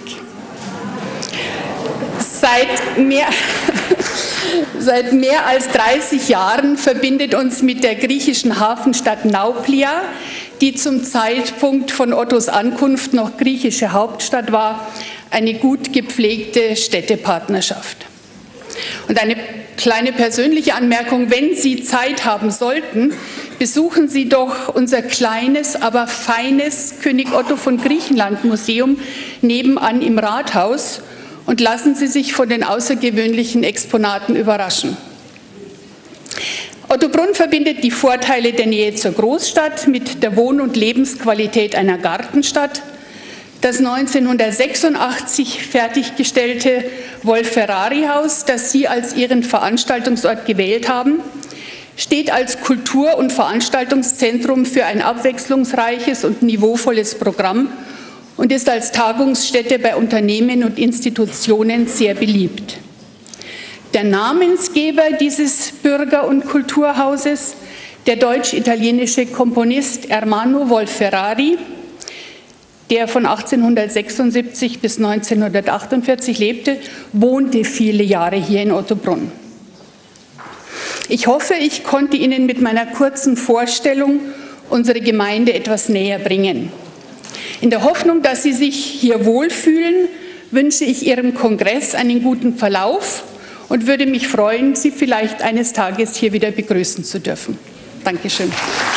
Seit mehr, seit mehr als dreißig Jahren verbindet uns mit der griechischen Hafenstadt Nauplia, die zum Zeitpunkt von Ottos Ankunft noch griechische Hauptstadt war, eine gut gepflegte Städtepartnerschaft. Und eine kleine persönliche Anmerkung: Wenn Sie Zeit haben sollten, besuchen Sie doch unser kleines, aber feines König Otto von Griechenland Museum nebenan im Rathaus und lassen Sie sich von den außergewöhnlichen Exponaten überraschen. Ottobrunn verbindet die Vorteile der Nähe zur Großstadt mit der Wohn- und Lebensqualität einer Gartenstadt. Das neunzehnhundertsechsundachtzig fertiggestellte Wolf-Ferrari-Haus, das Sie als Ihren Veranstaltungsort gewählt haben, steht als Kultur- und Veranstaltungszentrum für ein abwechslungsreiches und niveauvolles Programm und ist als Tagungsstätte bei Unternehmen und Institutionen sehr beliebt. Der Namensgeber dieses Bürger- und Kulturhauses, der deutsch-italienische Komponist Ermanno Wolf-Ferrari, der von achtzehnhundertsechsundsiebzig bis neunzehnhundertachtundvierzig lebte, wohnte viele Jahre hier in Ottobrunn. Ich hoffe, ich konnte Ihnen mit meiner kurzen Vorstellung unsere Gemeinde etwas näher bringen. In der Hoffnung, dass Sie sich hier wohlfühlen, wünsche ich Ihrem Kongress einen guten Verlauf und würde mich freuen, Sie vielleicht eines Tages hier wieder begrüßen zu dürfen. Dankeschön.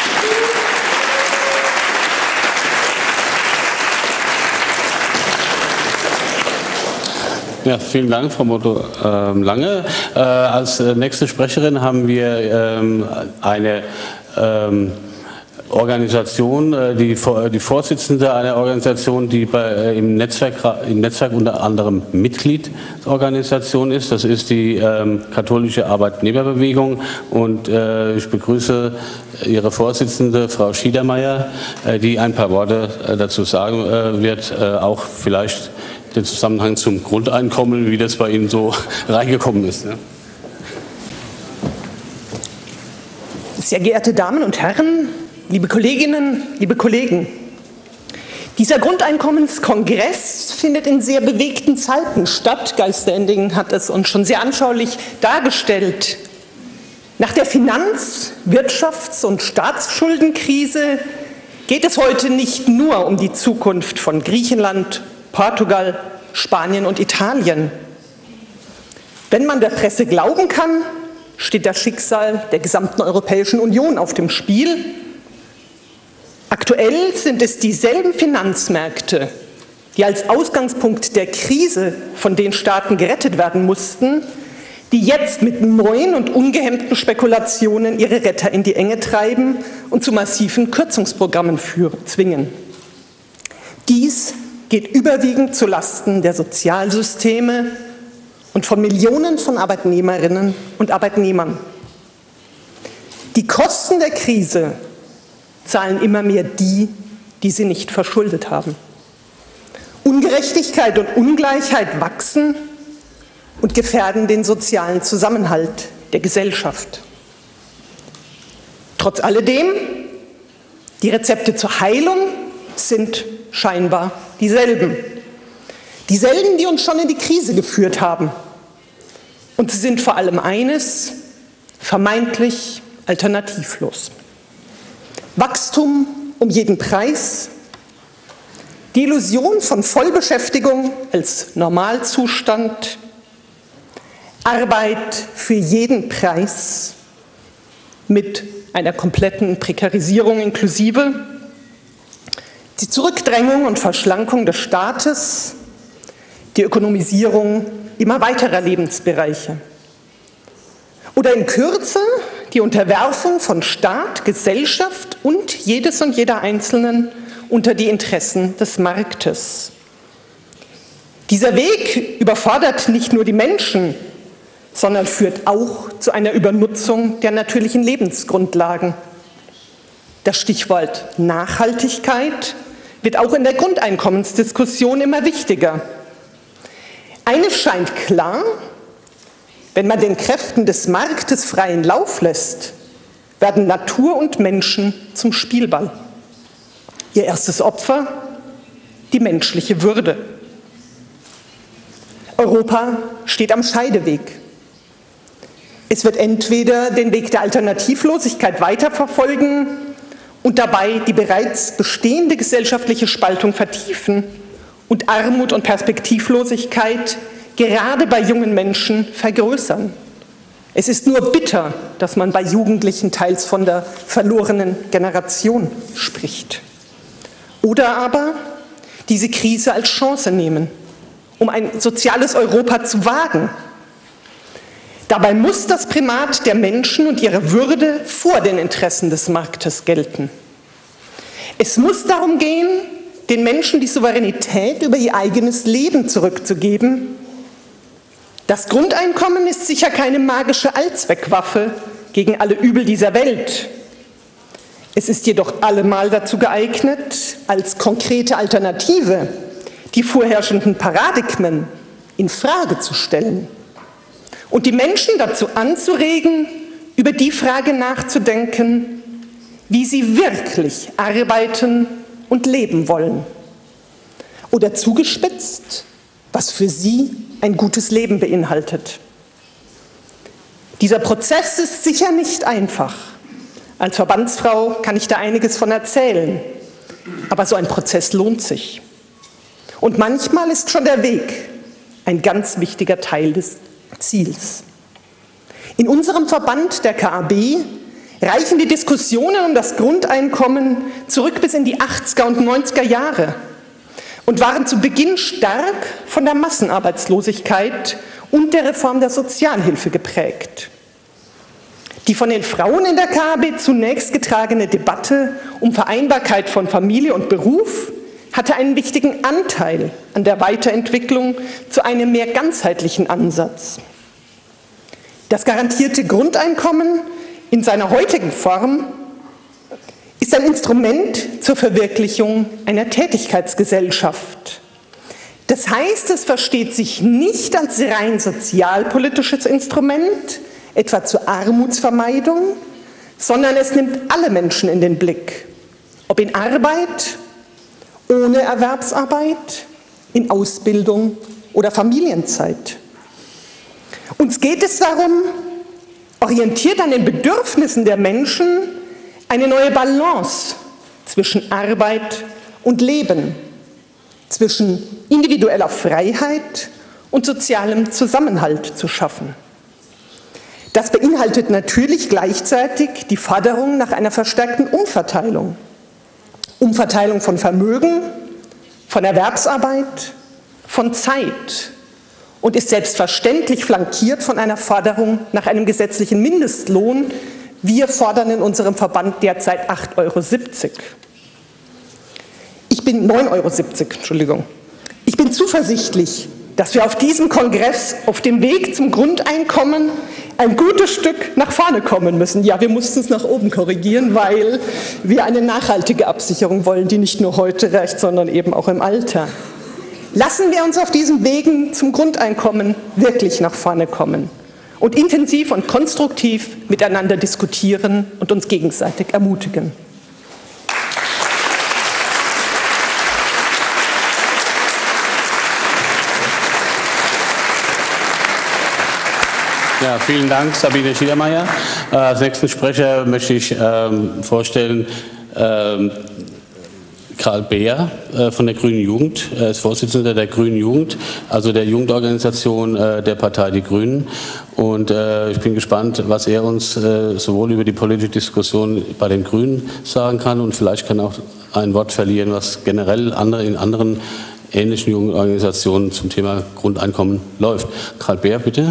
Ja, vielen Dank, Frau Moto ähm, Lange. Äh, als äh, nächste Sprecherin haben wir ähm, eine ähm, Organisation, äh, die, die Vorsitzende einer Organisation, die bei, äh, im, Netzwerk, im Netzwerk unter anderem Mitglied der Organisation ist. Das ist die ähm, katholische Arbeitnehmerbewegung. Und äh, ich begrüße Ihre Vorsitzende, Frau Schiedermeier, äh, die ein paar Worte äh, dazu sagen äh, wird, äh, auch vielleicht den Zusammenhang zum Grundeinkommen, wie das bei Ihnen so reingekommen ist. Ja. Sehr geehrte Damen und Herren, liebe Kolleginnen, liebe Kollegen, dieser Grundeinkommenskongress findet in sehr bewegten Zeiten statt. Geister-Ending hat es uns schon sehr anschaulich dargestellt. Nach der Finanz-, Wirtschafts- und Staatsschuldenkrise geht es heute nicht nur um die Zukunft von Griechenland, Portugal, Spanien und Italien. Wenn man der Presse glauben kann, steht das Schicksal der gesamten Europäischen Union auf dem Spiel. Aktuell sind es dieselben Finanzmärkte, die als Ausgangspunkt der Krise von den Staaten gerettet werden mussten, die jetzt mit neuen und ungehemmten Spekulationen ihre Retter in die Enge treiben und zu massiven Kürzungsprogrammen führen, zwingen. Dies geht überwiegend zulasten der Sozialsysteme und von Millionen von Arbeitnehmerinnen und Arbeitnehmern. Die Kosten der Krise zahlen immer mehr die, die sie nicht verschuldet haben. Ungerechtigkeit und Ungleichheit wachsen und gefährden den sozialen Zusammenhalt der Gesellschaft. Trotz alledem, die Rezepte zur Heilung sind scheinbar dieselben. Dieselben, die uns schon in die Krise geführt haben. Und sie sind vor allem eines, vermeintlich alternativlos. Wachstum um jeden Preis, die Illusion von Vollbeschäftigung als Normalzustand, Arbeit für jeden Preis mit einer kompletten Prekarisierung inklusive, die Zurückdrängung und Verschlankung des Staates, die Ökonomisierung immer weiterer Lebensbereiche. Oder in Kürze die Unterwerfung von Staat, Gesellschaft und jedes und jeder Einzelnen unter die Interessen des Marktes. Dieser Weg überfordert nicht nur die Menschen, sondern führt auch zu einer Übernutzung der natürlichen Lebensgrundlagen. Das Stichwort Nachhaltigkeit wird auch in der Grundeinkommensdiskussion immer wichtiger. Eines scheint klar: Wenn man den Kräften des Marktes freien Lauf lässt, werden Natur und Menschen zum Spielball. Ihr erstes Opfer: die menschliche Würde. Europa steht am Scheideweg. Es wird entweder den Weg der Alternativlosigkeit weiterverfolgen und dabei die bereits bestehende gesellschaftliche Spaltung vertiefen und Armut und Perspektivlosigkeit gerade bei jungen Menschen vergrößern. Es ist nur bitter, dass man bei Jugendlichen teils von der verlorenen Generation spricht. Oder aber diese Krise als Chance nehmen, um ein soziales Europa zu wagen. Dabei muss das Primat der Menschen und ihre Würde vor den Interessen des Marktes gelten. Es muss darum gehen, den Menschen die Souveränität über ihr eigenes Leben zurückzugeben. Das Grundeinkommen ist sicher keine magische Allzweckwaffe gegen alle Übel dieser Welt. Es ist jedoch allemal dazu geeignet, als konkrete Alternative die vorherrschenden Paradigmen in Frage zu stellen und die Menschen dazu anzuregen, über die Frage nachzudenken, wie sie wirklich arbeiten und leben wollen. Oder zugespitzt, was für sie ein gutes Leben beinhaltet. Dieser Prozess ist sicher nicht einfach. Als Verbandsfrau kann ich da einiges von erzählen. Aber so ein Prozess lohnt sich. Und manchmal ist schon der Weg ein ganz wichtiger Teil des Ziels. In unserem Verband, der K A B, reichen die Diskussionen um das Grundeinkommen zurück bis in die achtziger und neunziger Jahre und waren zu Beginn stark von der Massenarbeitslosigkeit und der Reform der Sozialhilfe geprägt. Die von den Frauen in der K A B zunächst getragene Debatte um Vereinbarkeit von Familie und Beruf hatte einen wichtigen Anteil an der Weiterentwicklung zu einem mehr ganzheitlichen Ansatz. Das garantierte Grundeinkommen in seiner heutigen Form ist ein Instrument zur Verwirklichung einer Tätigkeitsgesellschaft. Das heißt, es versteht sich nicht als rein sozialpolitisches Instrument, etwa zur Armutsvermeidung, sondern es nimmt alle Menschen in den Blick, ob in Arbeit, ohne Erwerbsarbeit, in Ausbildung oder Familienzeit. Uns geht es darum, orientiert an den Bedürfnissen der Menschen, eine neue Balance zwischen Arbeit und Leben, zwischen individueller Freiheit und sozialem Zusammenhalt zu schaffen. Das beinhaltet natürlich gleichzeitig die Forderung nach einer verstärkten Umverteilung. Umverteilung von Vermögen, von von Erwerbsarbeit, von Zeit und ist selbstverständlich flankiert von einer Forderung nach einem gesetzlichen Mindestlohn. Wir fordern in unserem Verband derzeit acht Euro siebzig. Ich bin neun Euro siebzig, Entschuldigung. Ich bin zuversichtlich, dass wir auf diesem Kongress auf dem Weg zum Grundeinkommen ein gutes Stück nach vorne kommen müssen. Ja, wir mussten es nach oben korrigieren, weil wir eine nachhaltige Absicherung wollen, die nicht nur heute reicht, sondern eben auch im Alter. Lassen wir uns auf diesen Wegen zum Grundeinkommen wirklich nach vorne kommen und intensiv und konstruktiv miteinander diskutieren und uns gegenseitig ermutigen. Ja, vielen Dank, Sabine Schiedermeier. Als nächsten Sprecher möchte ich ähm, vorstellen ähm, Karl Beer äh, von der Grünen Jugend. Er ist Vorsitzender der Grünen Jugend, also der Jugendorganisation äh, der Partei Die Grünen. Und äh, ich bin gespannt, was er uns äh, sowohl über die politische Diskussion bei den Grünen sagen kann und vielleicht kann er auch ein Wort verlieren, was generell andere, in anderen ähnlichen Jugendorganisationen zum Thema Grundeinkommen läuft. Karl Beer, bitte.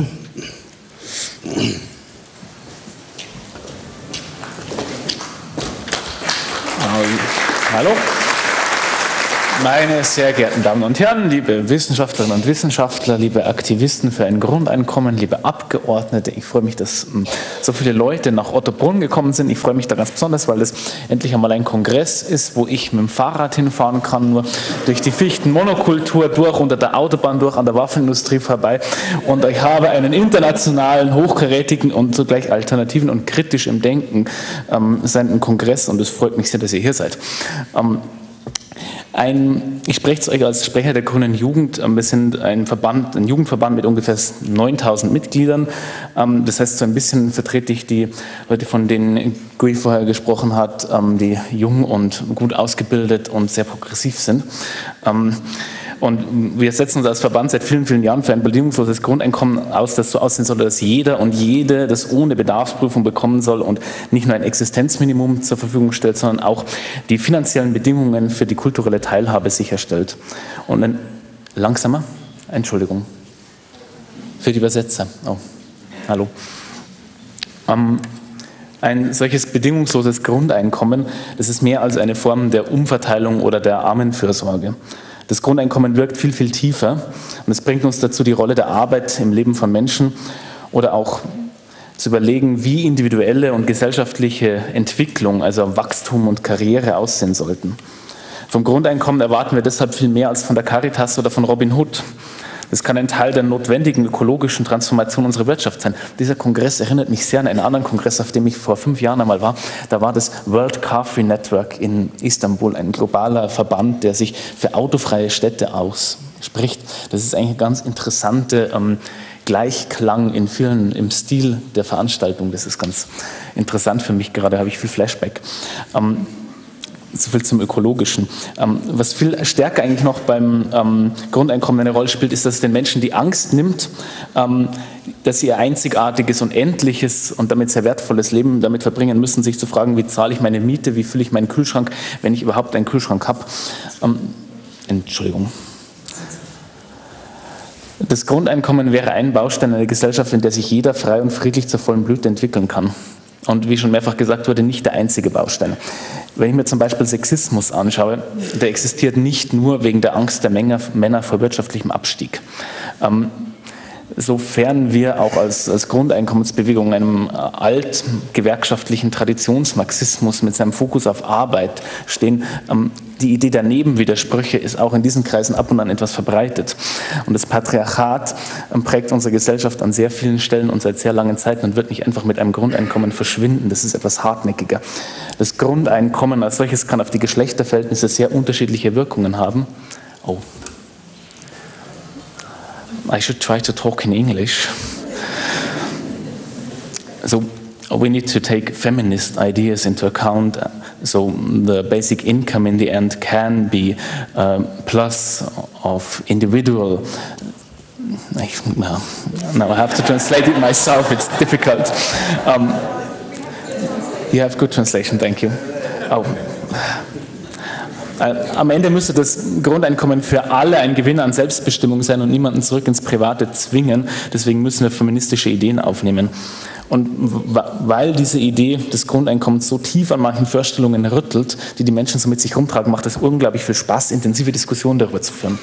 Hallo. Meine sehr geehrten Damen und Herren, liebe Wissenschaftlerinnen und Wissenschaftler, liebe Aktivisten für ein Grundeinkommen, liebe Abgeordnete, ich freue mich, dass so viele Leute nach Ottobrunn gekommen sind. Ich freue mich da ganz besonders, weil das endlich einmal ein Kongress ist, wo ich mit dem Fahrrad hinfahren kann, nur durch die Fichtenmonokultur durch, unter der Autobahn durch, an der Waffenindustrie vorbei. Und ich habe einen internationalen, hochkarätigen und zugleich alternativen und kritisch im Denken ähm, seienden Kongress und es freut mich sehr, dass ihr hier seid. Ähm, Ein, ich spreche zu euch als Sprecher der Grünen Jugend. Wir sind ein Verband, ein Jugendverband mit ungefähr neuntausend Mitgliedern. Das heißt, so ein bisschen vertrete ich die Leute, von denen Gui vorher gesprochen hat, die jung und gut ausgebildet und sehr progressiv sind. Und wir setzen uns als Verband seit vielen, vielen Jahren für ein bedingungsloses Grundeinkommen aus, das so aussehen soll, dass jeder und jede das ohne Bedarfsprüfung bekommen soll und nicht nur ein Existenzminimum zur Verfügung stellt, sondern auch die finanziellen Bedingungen für die kulturelle Teilhabe sicherstellt. Und dann langsamer, Entschuldigung, für die Übersetzer. Oh, hallo. Ähm, Ein solches bedingungsloses Grundeinkommen, das ist mehr als eine Form der Umverteilung oder der Armenfürsorge. Das Grundeinkommen wirkt viel, viel tiefer und es bringt uns dazu, die Rolle der Arbeit im Leben von Menschen oder auch zu überlegen, wie individuelle und gesellschaftliche Entwicklung, also Wachstum und Karriere aussehen sollten. Vom Grundeinkommen erwarten wir deshalb viel mehr als von der Caritas oder von Robin Hood. Das kann ein Teil der notwendigen ökologischen Transformation unserer Wirtschaft sein. Dieser Kongress erinnert mich sehr an einen anderen Kongress, auf dem ich vor fünf Jahren einmal war. Da war das World Car Free Network in Istanbul, ein globaler Verband, der sich für autofreie Städte ausspricht. Das ist eigentlich eine ganz interessante ähm, Gleichklang in vielen, im Stil der Veranstaltung. Das ist ganz interessant für mich, gerade habe ich viel Flashback. Ähm, So viel zum Ökologischen. Ähm, was viel stärker eigentlich noch beim ähm, Grundeinkommen eine Rolle spielt, ist, dass es den Menschen die Angst nimmt, ähm, dass sie ihr einzigartiges und endliches und damit sehr wertvolles Leben damit verbringen müssen, sich zu fragen, wie zahle ich meine Miete, wie fülle ich meinen Kühlschrank, wenn ich überhaupt einen Kühlschrank habe. Ähm, Entschuldigung. Das Grundeinkommen wäre ein Baustein einer Gesellschaft, in der sich jeder frei und friedlich zur vollen Blüte entwickeln kann. Und wie schon mehrfach gesagt wurde, nicht der einzige Baustein. Wenn ich mir zum Beispiel Sexismus anschaue, der existiert nicht nur wegen der Angst der Männer vor wirtschaftlichem Abstieg. Ähm, sofern wir auch als, als Grundeinkommensbewegung einem altgewerkschaftlichen Traditionsmarxismus mit seinem Fokus auf Arbeit stehen, ähm, die Idee der Nebenwidersprüche ist auch in diesen Kreisen ab und an etwas verbreitet. Und das Patriarchat ähm, prägt unsere Gesellschaft an sehr vielen Stellen und seit sehr langen Zeiten und wird nicht einfach mit einem Grundeinkommen verschwinden. Das ist etwas hartnäckiger. Das Grundeinkommen als solches kann auf die Geschlechterverhältnisse sehr unterschiedliche Wirkungen haben. Oh. I should try to talk in English. So, we need to take feminist ideas into account. So the basic income in the end can be a plus of individual. Well, now I have to translate it myself, it's difficult. Um, you have good translation, thank you. Oh. Am Ende müsste das Grundeinkommen für alle ein Gewinn an Selbstbestimmung sein und niemanden zurück ins Private zwingen. Deswegen müssen wir feministische Ideen aufnehmen. Und weil diese Idee des Grundeinkommens so tief an manchen Vorstellungen rüttelt, die die Menschen so mit sich rumtragen, macht es unglaublich viel Spaß, intensive Diskussionen darüber zu führen.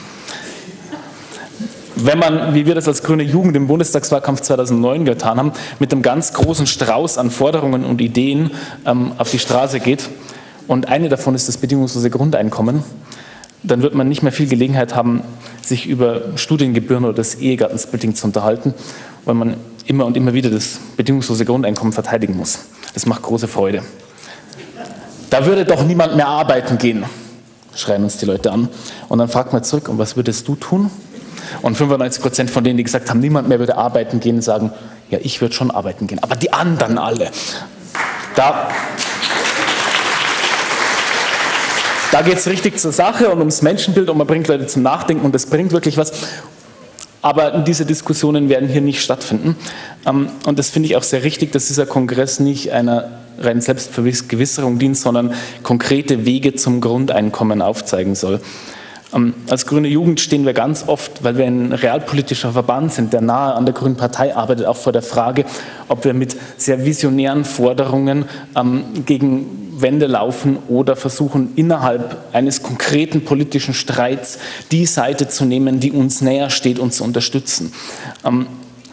Wenn man, wie wir das als grüne Jugend im Bundestagswahlkampf zweitausendneun getan haben, mit einem ganz großen Strauß an Forderungen und Ideen ähm, auf die Straße geht, und eine davon ist das bedingungslose Grundeinkommen, dann wird man nicht mehr viel Gelegenheit haben, sich über Studiengebühren oder das Ehegattensplitting zu unterhalten, weil man immer und immer wieder das bedingungslose Grundeinkommen verteidigen muss. Das macht große Freude. Da würde doch niemand mehr arbeiten gehen, schreien uns die Leute an. Und dann fragt man zurück, und was würdest du tun? Und fünfundneunzig Prozent von denen, die gesagt haben, niemand mehr würde arbeiten gehen, sagen, ja, ich würde schon arbeiten gehen, aber die anderen alle. Da, da geht es richtig zur Sache und ums Menschenbild und man bringt Leute zum Nachdenken und das bringt wirklich was. Aber diese Diskussionen werden hier nicht stattfinden. Und das finde ich auch sehr richtig, dass dieser Kongress nicht einer rein Selbstvergewisserung dient, sondern konkrete Wege zum Grundeinkommen aufzeigen soll. Als Grüne Jugend stehen wir ganz oft, weil wir ein realpolitischer Verband sind, der nahe an der Grünen Partei arbeitet, auch vor der Frage, ob wir mit sehr visionären Forderungen ähm, gegen Wände laufen oder versuchen, innerhalb eines konkreten politischen Streits die Seite zu nehmen, die uns näher steht und zu unterstützen. Ähm,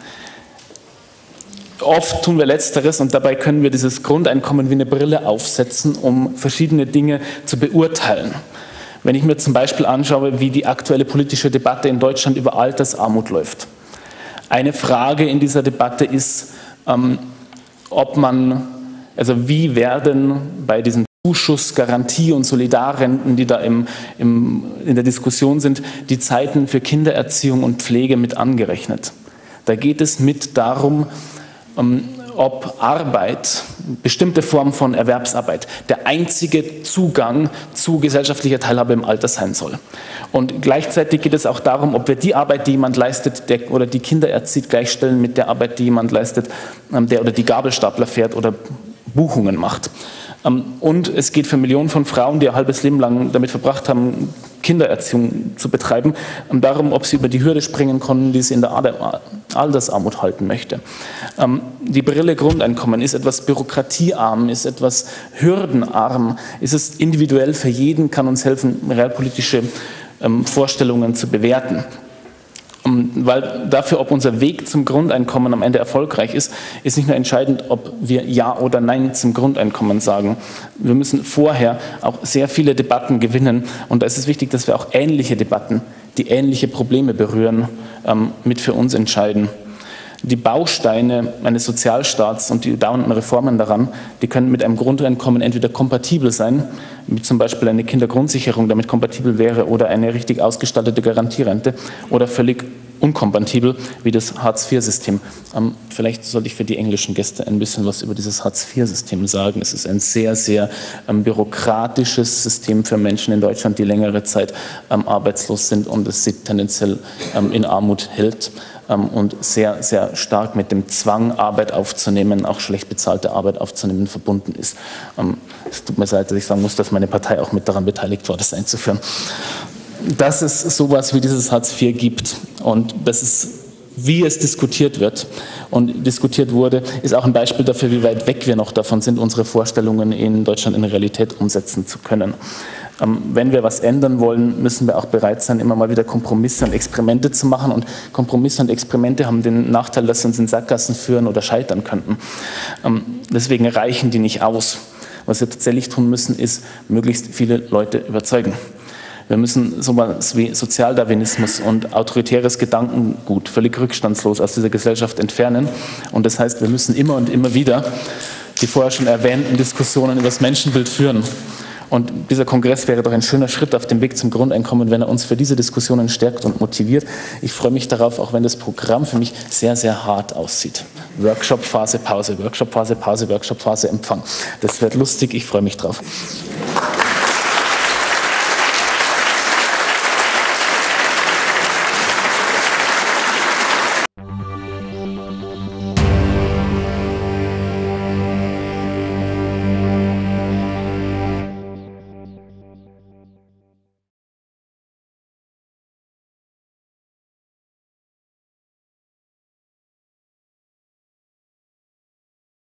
Oft tun wir Letzteres und dabei können wir dieses Grundeinkommen wie eine Brille aufsetzen, um verschiedene Dinge zu beurteilen. Wenn ich mir zum Beispiel anschaue, wie die aktuelle politische Debatte in Deutschland über Altersarmut läuft. Eine Frage in dieser Debatte ist, ähm, ob man, also wie werden bei diesen Zuschuss, Garantie und Solidarrenten, die da im, im, in der Diskussion sind, die Zeiten für Kindererziehung und Pflege mit angerechnet. Da geht es mit darum, ähm, ob Arbeit, bestimmte Formen von Erwerbsarbeit, der einzige Zugang zu gesellschaftlicher Teilhabe im Alter sein soll. Und gleichzeitig geht es auch darum, ob wir die Arbeit, die jemand leistet, der, oder die Kinder erzieht, gleichstellen mit der Arbeit, die jemand leistet, der oder die Gabelstapler fährt oder Buchungen macht. Und es geht für Millionen von Frauen, die ihr halbes Leben lang damit verbracht haben, Kindererziehung zu betreiben, darum, ob sie über die Hürde springen konnten, die sie in der Altersarmut halten möchte. Die Brille Grundeinkommen ist etwas bürokratiearm, ist etwas hürdenarm, ist es individuell für jeden, kann uns helfen, realpolitische Vorstellungen zu bewerten. Weil dafür, ob unser Weg zum Grundeinkommen am Ende erfolgreich ist, ist nicht nur entscheidend, ob wir Ja oder Nein zum Grundeinkommen sagen. Wir müssen vorher auch sehr viele Debatten gewinnen und da ist es wichtig, dass wir auch ähnliche Debatten, die ähnliche Probleme berühren, mit für uns entscheiden. Die Bausteine eines Sozialstaats und die dauernden Reformen daran, die können mit einem Grundeinkommen entweder kompatibel sein, wie zum Beispiel eine Kindergrundsicherung damit kompatibel wäre oder eine richtig ausgestattete Garantierente oder völlig unkompatibel wie das Hartz vier System. Ähm, vielleicht sollte ich für die englischen Gäste ein bisschen was über dieses Hartz vier System sagen. Es ist ein sehr, sehr ähm, bürokratisches System für Menschen in Deutschland, die längere Zeit ähm, arbeitslos sind und es sie tendenziell ähm, in Armut hält. Und sehr, sehr stark mit dem Zwang, Arbeit aufzunehmen, auch schlecht bezahlte Arbeit aufzunehmen, verbunden ist. Es tut mir leid, dass ich sagen muss, dass meine Partei auch mit daran beteiligt war, das einzuführen. Dass es sowas wie dieses Hartz vier gibt und das ist, wie es diskutiert wird und diskutiert wurde, ist auch ein Beispiel dafür, wie weit weg wir noch davon sind, unsere Vorstellungen in Deutschland in Realität umsetzen zu können. Wenn wir was ändern wollen, müssen wir auch bereit sein, immer mal wieder Kompromisse und Experimente zu machen. Und Kompromisse und Experimente haben den Nachteil, dass sie uns in Sackgassen führen oder scheitern könnten. Deswegen reichen die nicht aus. Was wir tatsächlich tun müssen, ist, möglichst viele Leute überzeugen. Wir müssen sowas wie Sozialdarwinismus und autoritäres Gedankengut völlig rückstandslos aus dieser Gesellschaft entfernen. Und das heißt, wir müssen immer und immer wieder die vorher schon erwähnten Diskussionen über das Menschenbild führen. Und dieser Kongress wäre doch ein schöner Schritt auf dem Weg zum Grundeinkommen, wenn er uns für diese Diskussionen stärkt und motiviert. Ich freue mich darauf, auch wenn das Programm für mich sehr, sehr hart aussieht. Workshop-Phase, Pause, Workshop-Phase, Pause, Workshop-Phase, Empfang. Das wird lustig, ich freue mich drauf.